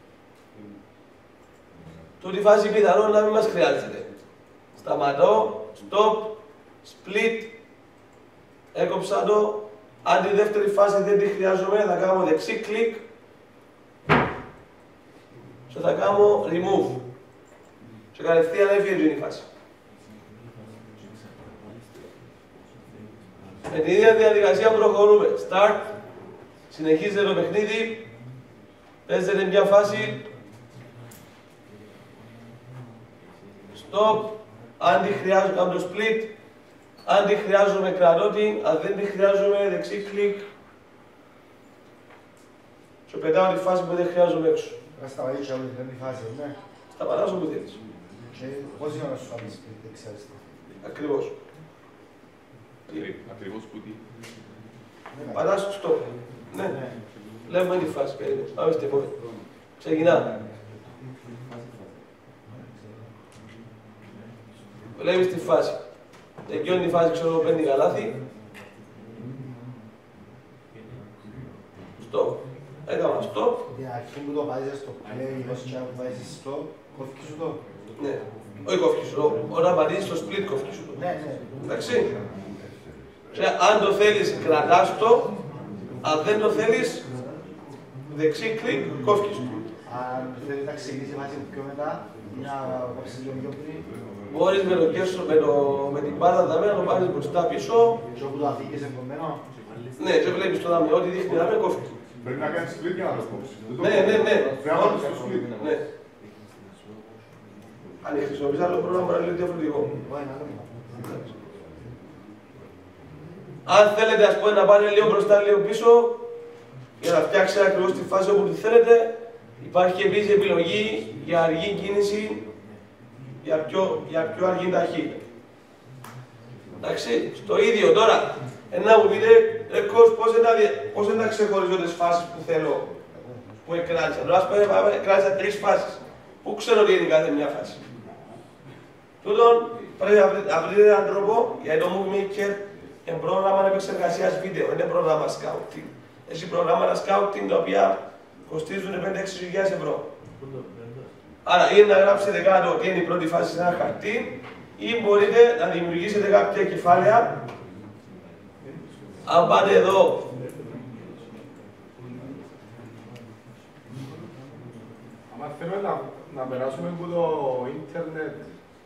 Τούτη φάση πιθανόν να μην μας χρειάζεται. Σταματώ, stop, split, έκοψα το. Αν τη δεύτερη φάση δεν τη χρειάζομαι, θα κάνω δεξί κλικ και θα κάνω remove. Και κατευθείαν έφυγε η φάση. Με την ίδια διαδικασία προχωρούμε. Start, συνεχίζετε το παιχνίδι, παίζετε μια φάση, stop, αν τη χρειάζομαι κάνω το split, αν τη χρειάζομαι κρατώ την, αν δεν τη χρειάζομαι δεξί κλικ και πετάω τη φάση που δεν χρειάζομαι έξω. Να σταματήσεις από την τρίτη φάση, ναι. Σταματάς όπου θέλεις. Και πόση ώρα σου κάνεις split δεξιά-αριστερά? Ακριβώς. Ακριβώς που τι. Πατάς στο stop. Ναι. Βλέπουμε τη φάση, περίπου. Πάμε στην επόμενη. Ξεκινάμε. Βλέπεις τη φάση. Τελειώνει τη φάση, ξέρω εγώ, παίρνει καλάθι. Stop. Έκανα stop. Την αρχή που το βάζεις στο play, ως και που βάζεις stop, κόφηκες σου το. Ναι. Όχι κόφηκες σου το. Όταν πατήσεις το split κόφηκες σου το. Ναι, ναι. Εντάξει. Και αν το θέλεις, κρατάς το. Αν δεν το θέλεις, δεξί κλικ, κόφηκες το. Αν θέλεις να ξεκινήσει η φάση πιο μετά, ή να κόψεις λίγο πιο πριν. Μπορείς με, το κέσο, με, το, με την μπάλα δάμε να το πάρεις μπροστά πίσω. Και όπου το αφήκες εγκομμένο. Ναι, και βλέπεις το δάμε, ό,τι δείχνει δάμε κόφει. Πρέπει να κάνεις split για να το κόψεις. Ναι, ναι, ναι. Πρέπει να βάλεις το split. Ναι. Αν χρησιμοποιείς άλλο πρόγραμμα μπορεί να είναι διαφορετικό. Αν θέλετε ας πούμε, να πάνε λίγο μπροστά, λίγο πίσω, για να φτιάξετε ακριβώς τη φάση όπου τη θέλετε, υπάρχει επίσης επιλογή για αργή κίνηση, για πιο, για πιο αργή ταχύτητα. Εντάξει, στο ίδιο τώρα, να μου πείτε πώς είναι να ξεχωρίζω τις φάσεις που θέλω, που εκράτησα. Τώρα ας πούμε, εκράτησα τρεις φάσεις. Πού ξέρω τι είναι κάθε μια φάση. Τούτον πρέπει να βρείτε έναν τρόπο, γιατί το Movie Maker είναι πρόγραμμα επεξεργασίας βίντεο, είναι πρόγραμμα scouting. Έχει προγράμματα scouting τα οποία κοστίζουν πέντε με έξι χιλιάδες ευρώ. Άρα, ή να γράψετε κάτω τι είναι η πρώτη φάση σε ένα χαρτί, ή μπορείτε να δημιουργήσετε κάποια κεφάλαια. Αν πάτε εδώ, Αν θέλουμε να, να περάσουμε από το ίντερνετ,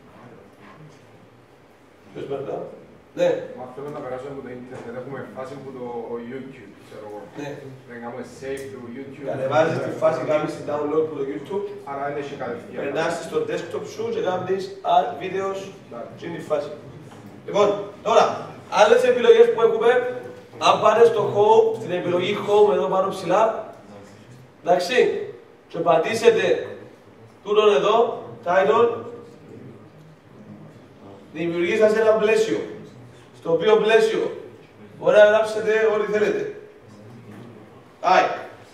ποιος περνά, ναι, αν θέλουμε να περάσουμε από το ίντερνετ, έχουμε φάση από το YouTube, ξέρω εγώ. ναι. Να κάνουμε save το YouTube. Κατεβάζεις τη φάση, κάνεις τη download από το YouTube, Άρα δεν έχει κατευθείαν. περνάς στο desktop σου και κάνεις add videos και είναι η φάση. Λοιπόν, τώρα, άλλες επιλογές που έχουμε, αν πάτε στο home, στην επιλογή home εδώ πάνω ψηλά, εντάξει, και πατήσετε τούτον εδώ, title, δημιουργήσατε ένα πλαίσιο, στο οποίο πλαίσιο μπορεί να γράψετε ό,τι θέλετε. Άι.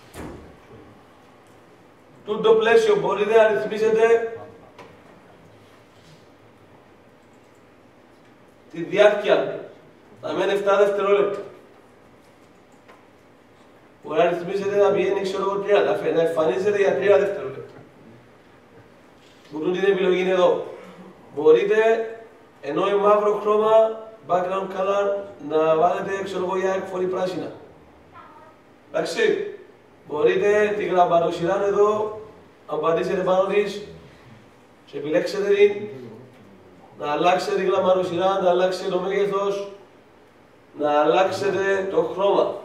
Τούτο πλαίσιο μπορείτε να ρυθμίσετε τη διάρκεια, να μένει επτά δευτερόλεπτα. Μπορεί να ρυθμίσετε να πηγαίνει ξέρω εγώ τριάντα, να εμφανίζεται για τρία δευτερόλεπτα. Που τούτη την επιλογή είναι εδώ. Μπορείτε, ενώ είναι μαύρο χρώμα, background color, να βάλετε ξέρω εγώ για εκφορή πράσινα. Εντάξει. Μπορείτε την γραμματοσυρά εδώ, αν πατήσετε πάνω της, και επιλέξετε την, να αλλάξετε την γραμματοσυρά, να αλλάξετε το μέγεθος, να αλλάξετε το χρώμα.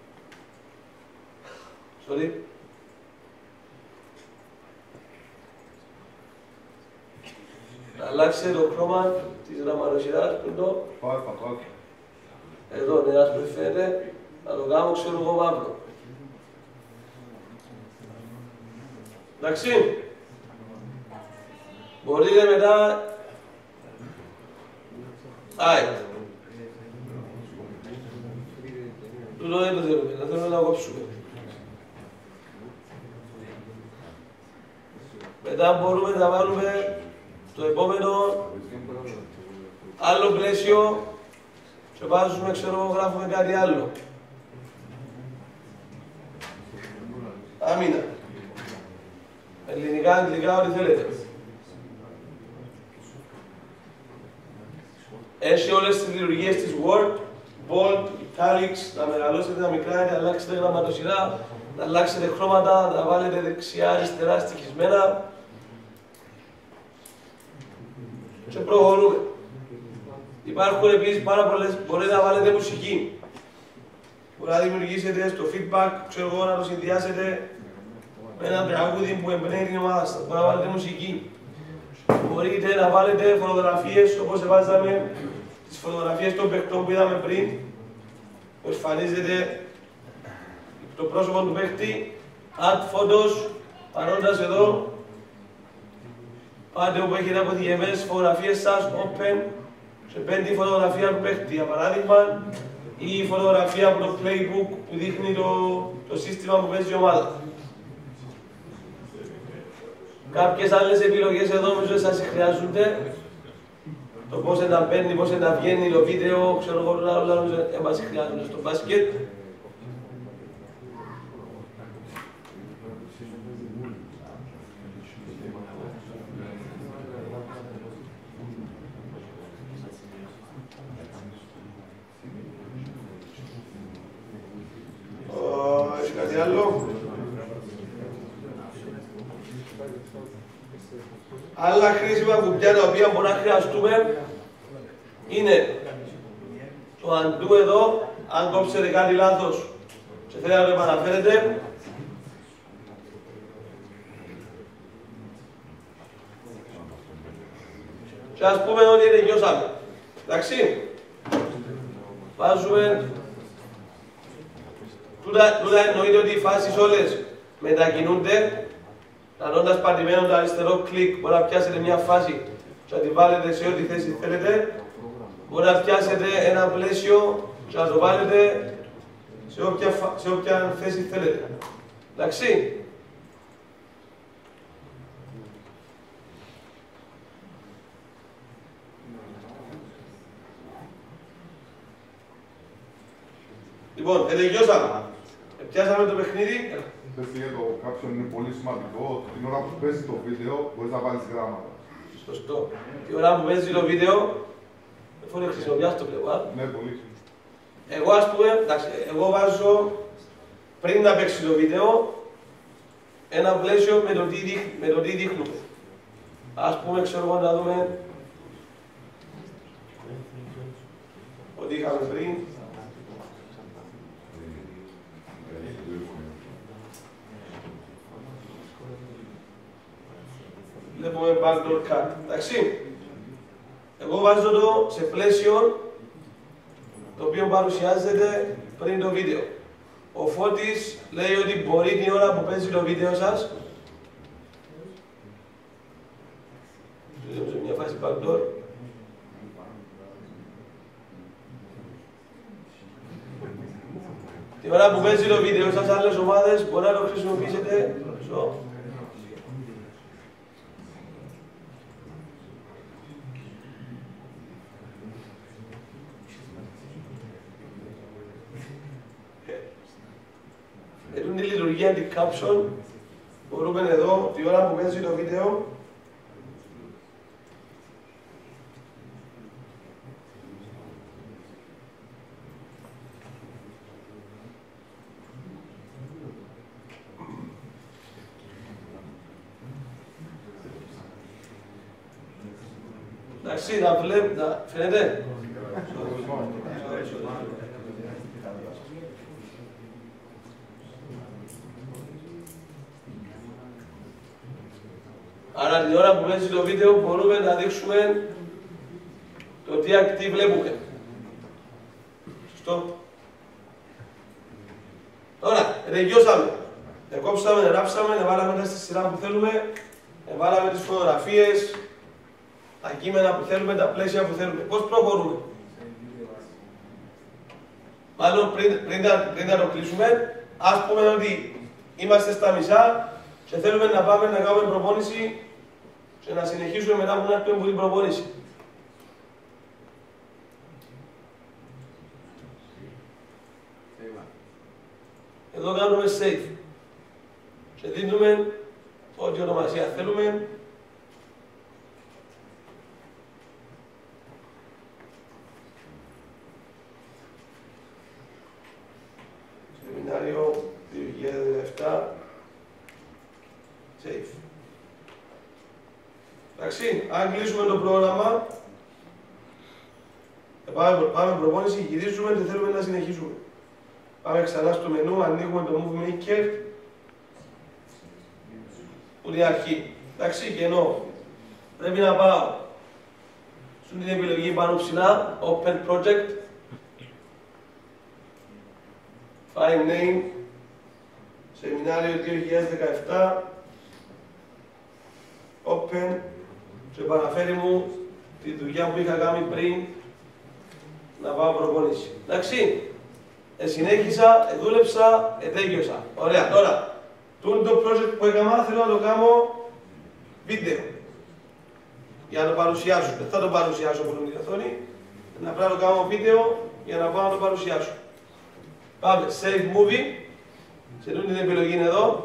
Sorry. Να αλλάξετε το χρώμα της γραμματοσυράς, εδώ. Εδώ, ναι, ας προφέρετε, να το κάνω ξέρω εγώ μαύρο. Εντάξει. Μπορείτε μετά... Άι. Τούτο δεν το θέλουμε, θα θέλουμε να κόψουμε. Μετά μπορούμε να βάλουμε στο επόμενο άλλο πλαίσιο και βάζουμε, ξέρω, γράφουμε κάτι άλλο. Άμυνα. Ελληνικά, αγγλικά, ό,τι θέλετε. Έχει όλες τις λειτουργίες της Word, Bold, Italics, να μεγαλώσετε, να μικράνετε, να αλλάξετε γραμματοσυρά, να αλλάξετε χρώματα, να βάλετε δεξιά, αριστερά, στοιχισμένα. Και προχωρούμε. Υπάρχουν επίσης πάρα πολλές, μπορείτε να βάλετε μουσική. Μπορείτε να δημιουργήσετε στο feedback, ξέρω εγώ, να το συνδυάσετε με ένα τραγούδι που εμπνέει την ομάδα σας. Μπορείτε να βάλετε μουσική. Μπορείτε να βάλετε φωτογραφίες, όπως βάζαμε τις φωτογραφίες των παιχτών που είδαμε πριν, που εμφανίζεται το πρόσωπο του παίχτη, add photos, παρόντας εδώ, πάτε όπου έχετε αποθηκευμένες τις φωτογραφίες σας, open, σε πέντε φωτογραφία του παίχτη, για παράδειγμα, ή η φωτογραφία από το playbook που δείχνει το, το σύστημα που παίζει η ομάδα. Κάποιες άλλες επιλογές εδώ νομίζω σας χρειάζονται. Το πώς να μπαίνει, πώς να βγαίνει το βίντεο, ξέρω εγώ όλα όλα νομίζω εμάς χρειάζονται στο μπάσκετ. Έχει κάτι άλλο? Άλλα χρήσιμα κουμπιά τα οποία μπορεί να χρειαστούμε είναι το undo εδώ, αν κόψετε κάτι λάθος και θέλετε να το επαναφέρετε. Και ας πούμε ότι τελειώσαμε. Εντάξει. βάζουμε. Τούτα, τούτα εννοείται ότι οι φάσεις όλες μετακινούνται. Ανώντας πατημένο το αριστερό κλικ, μπορεί να πιάσετε μια φάση και να τη βάλετε σε ό,τι θέση θέλετε. Μπορεί να πιάσετε ένα πλαίσιο και να το βάλετε σε όποια, σε όποια θέση θέλετε. Εντάξει. Λοιπόν, τελειώσαμε. Πιάσαμε το παιχνίδι. Πες για το caption είναι πολύ σημαντικό. Την ώρα που παίζει το βίντεο μπορείς να βάλεις γράμματα. Σωστό. Την ώρα που παίζει το βίντεο, δεν μπορεί να χρησιμοποιάς το πλέον. Ναι, πολύ. Εγώ, ας πούμε, εντάξει, εγώ βάζω πριν να παίξει το βίντεο ένα πλαίσιο με το τι, δείχ, με το τι δείχνουμε. Ας πούμε, ξέρω εγώ να δούμε ότι είχαμε πριν. Βλέπουμε backdoor cut, εντάξει. Εγώ βάζω το σε πλαίσιο το οποίο παρουσιάζεται πριν το βίντεο. Ο Φώτης λέει ότι μπορεί την ώρα που παίζει το βίντεο σας, σε μια φάση backdoor, την ώρα που παίζει το βίντεο σας, άλλες ομάδες μπορεί να το χρησιμοποιήσετε so. Ετούν τη λειτουργία αντι-caption, μπορούμε εδώ, τη ώρα που παίζει το βίντεο, εντάξει, να βλέπετε, να φαίνεται. Άρα την ώρα που παίζει το βίντεο μπορούμε να δείξουμε το τι ακτή βλέπουμε. Σωστό. Τώρα, τελειώσαμε. Εκόψαμε, γράψαμε, εβάλαμε τα στη σειρά που θέλουμε, εβάλαμε τις φωτογραφίες, τα κείμενα που θέλουμε, τα πλαίσια που θέλουμε. Πώς προχωρούμε. Μάλλον πριν, πριν, πριν να το κλείσουμε, ας πούμε ότι είμαστε στα μισά και θέλουμε να πάμε να κάνουμε προπόνηση και να συνεχίσουμε μετά από μια πέμπτη προπόνηση. Εδώ κάνουμε save και δίνουμε ό,τι ονομασία θέλουμε. Σεμινάριο δύο χιλιάδες δεκαεπτά. Save. Εντάξει, αν κλείσουμε το πρόγραμμα, πάμε, πάμε προπόνηση, γυρίζουμε και θέλουμε να συνεχίσουμε. Πάμε ξανά στο μενού, ανοίγουμε το Movie Maker, που είναι η αρχή. Εντάξει, και ενώ πρέπει να πάω στην επιλογή πάνω ψηλά, Open Project, File Name, Σεμινάριο δύο χιλιάδες δεκαεπτά, Open, και επαναφέρει μου τη δουλειά που είχα κάνει πριν να πάω προπόνηση. Εντάξει, ε, συνέχισα, ε, δούλεψα, ε, τέλειωσα. Ωραία, τώρα, το project που έκανα θέλω να το κάνω βίντεο. Για να το παρουσιάσω. Δεν θα το παρουσιάσω από την οθόνη, να πρέπει να το κάνω βίντεο για να πάω να το παρουσιάσω. Πάμε, Save Movie, σε τούτη την επιλογή είναι εδώ.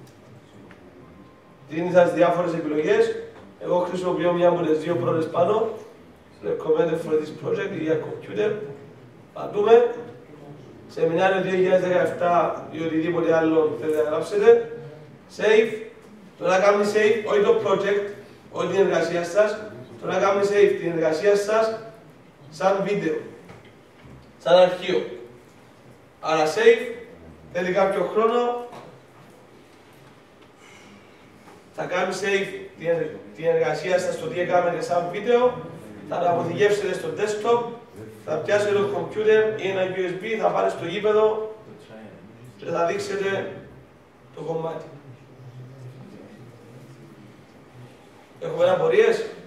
Δίνει σας διάφορες επιλογές. Εγώ χρησιμοποιώ μια από τις δύο πρώτες πάνω. Recommended for this project για computer. Πατούμε. Σεμινάριο δύο χιλιάδες δεκαεπτά ή οτιδήποτε άλλο θέλετε να γράψετε. Save. Τώρα κάνουμε save, όχι το project, όχι την εργασία σας. Τώρα κάνουμε save την εργασία σας σαν βίντεο. Σαν αρχείο. Άρα save. Θέλει κάποιο χρόνο. Θα κάνουμε save την εργασία σας στο τι έκαμε σαν βίντεο θα το αποθηκεύσετε στο desktop, θα πιάσετε το computer ή ένα γιου ες μπι, θα πάρετε στο γήπεδο και θα δείξετε το κομμάτι. Έχουμε απορίες?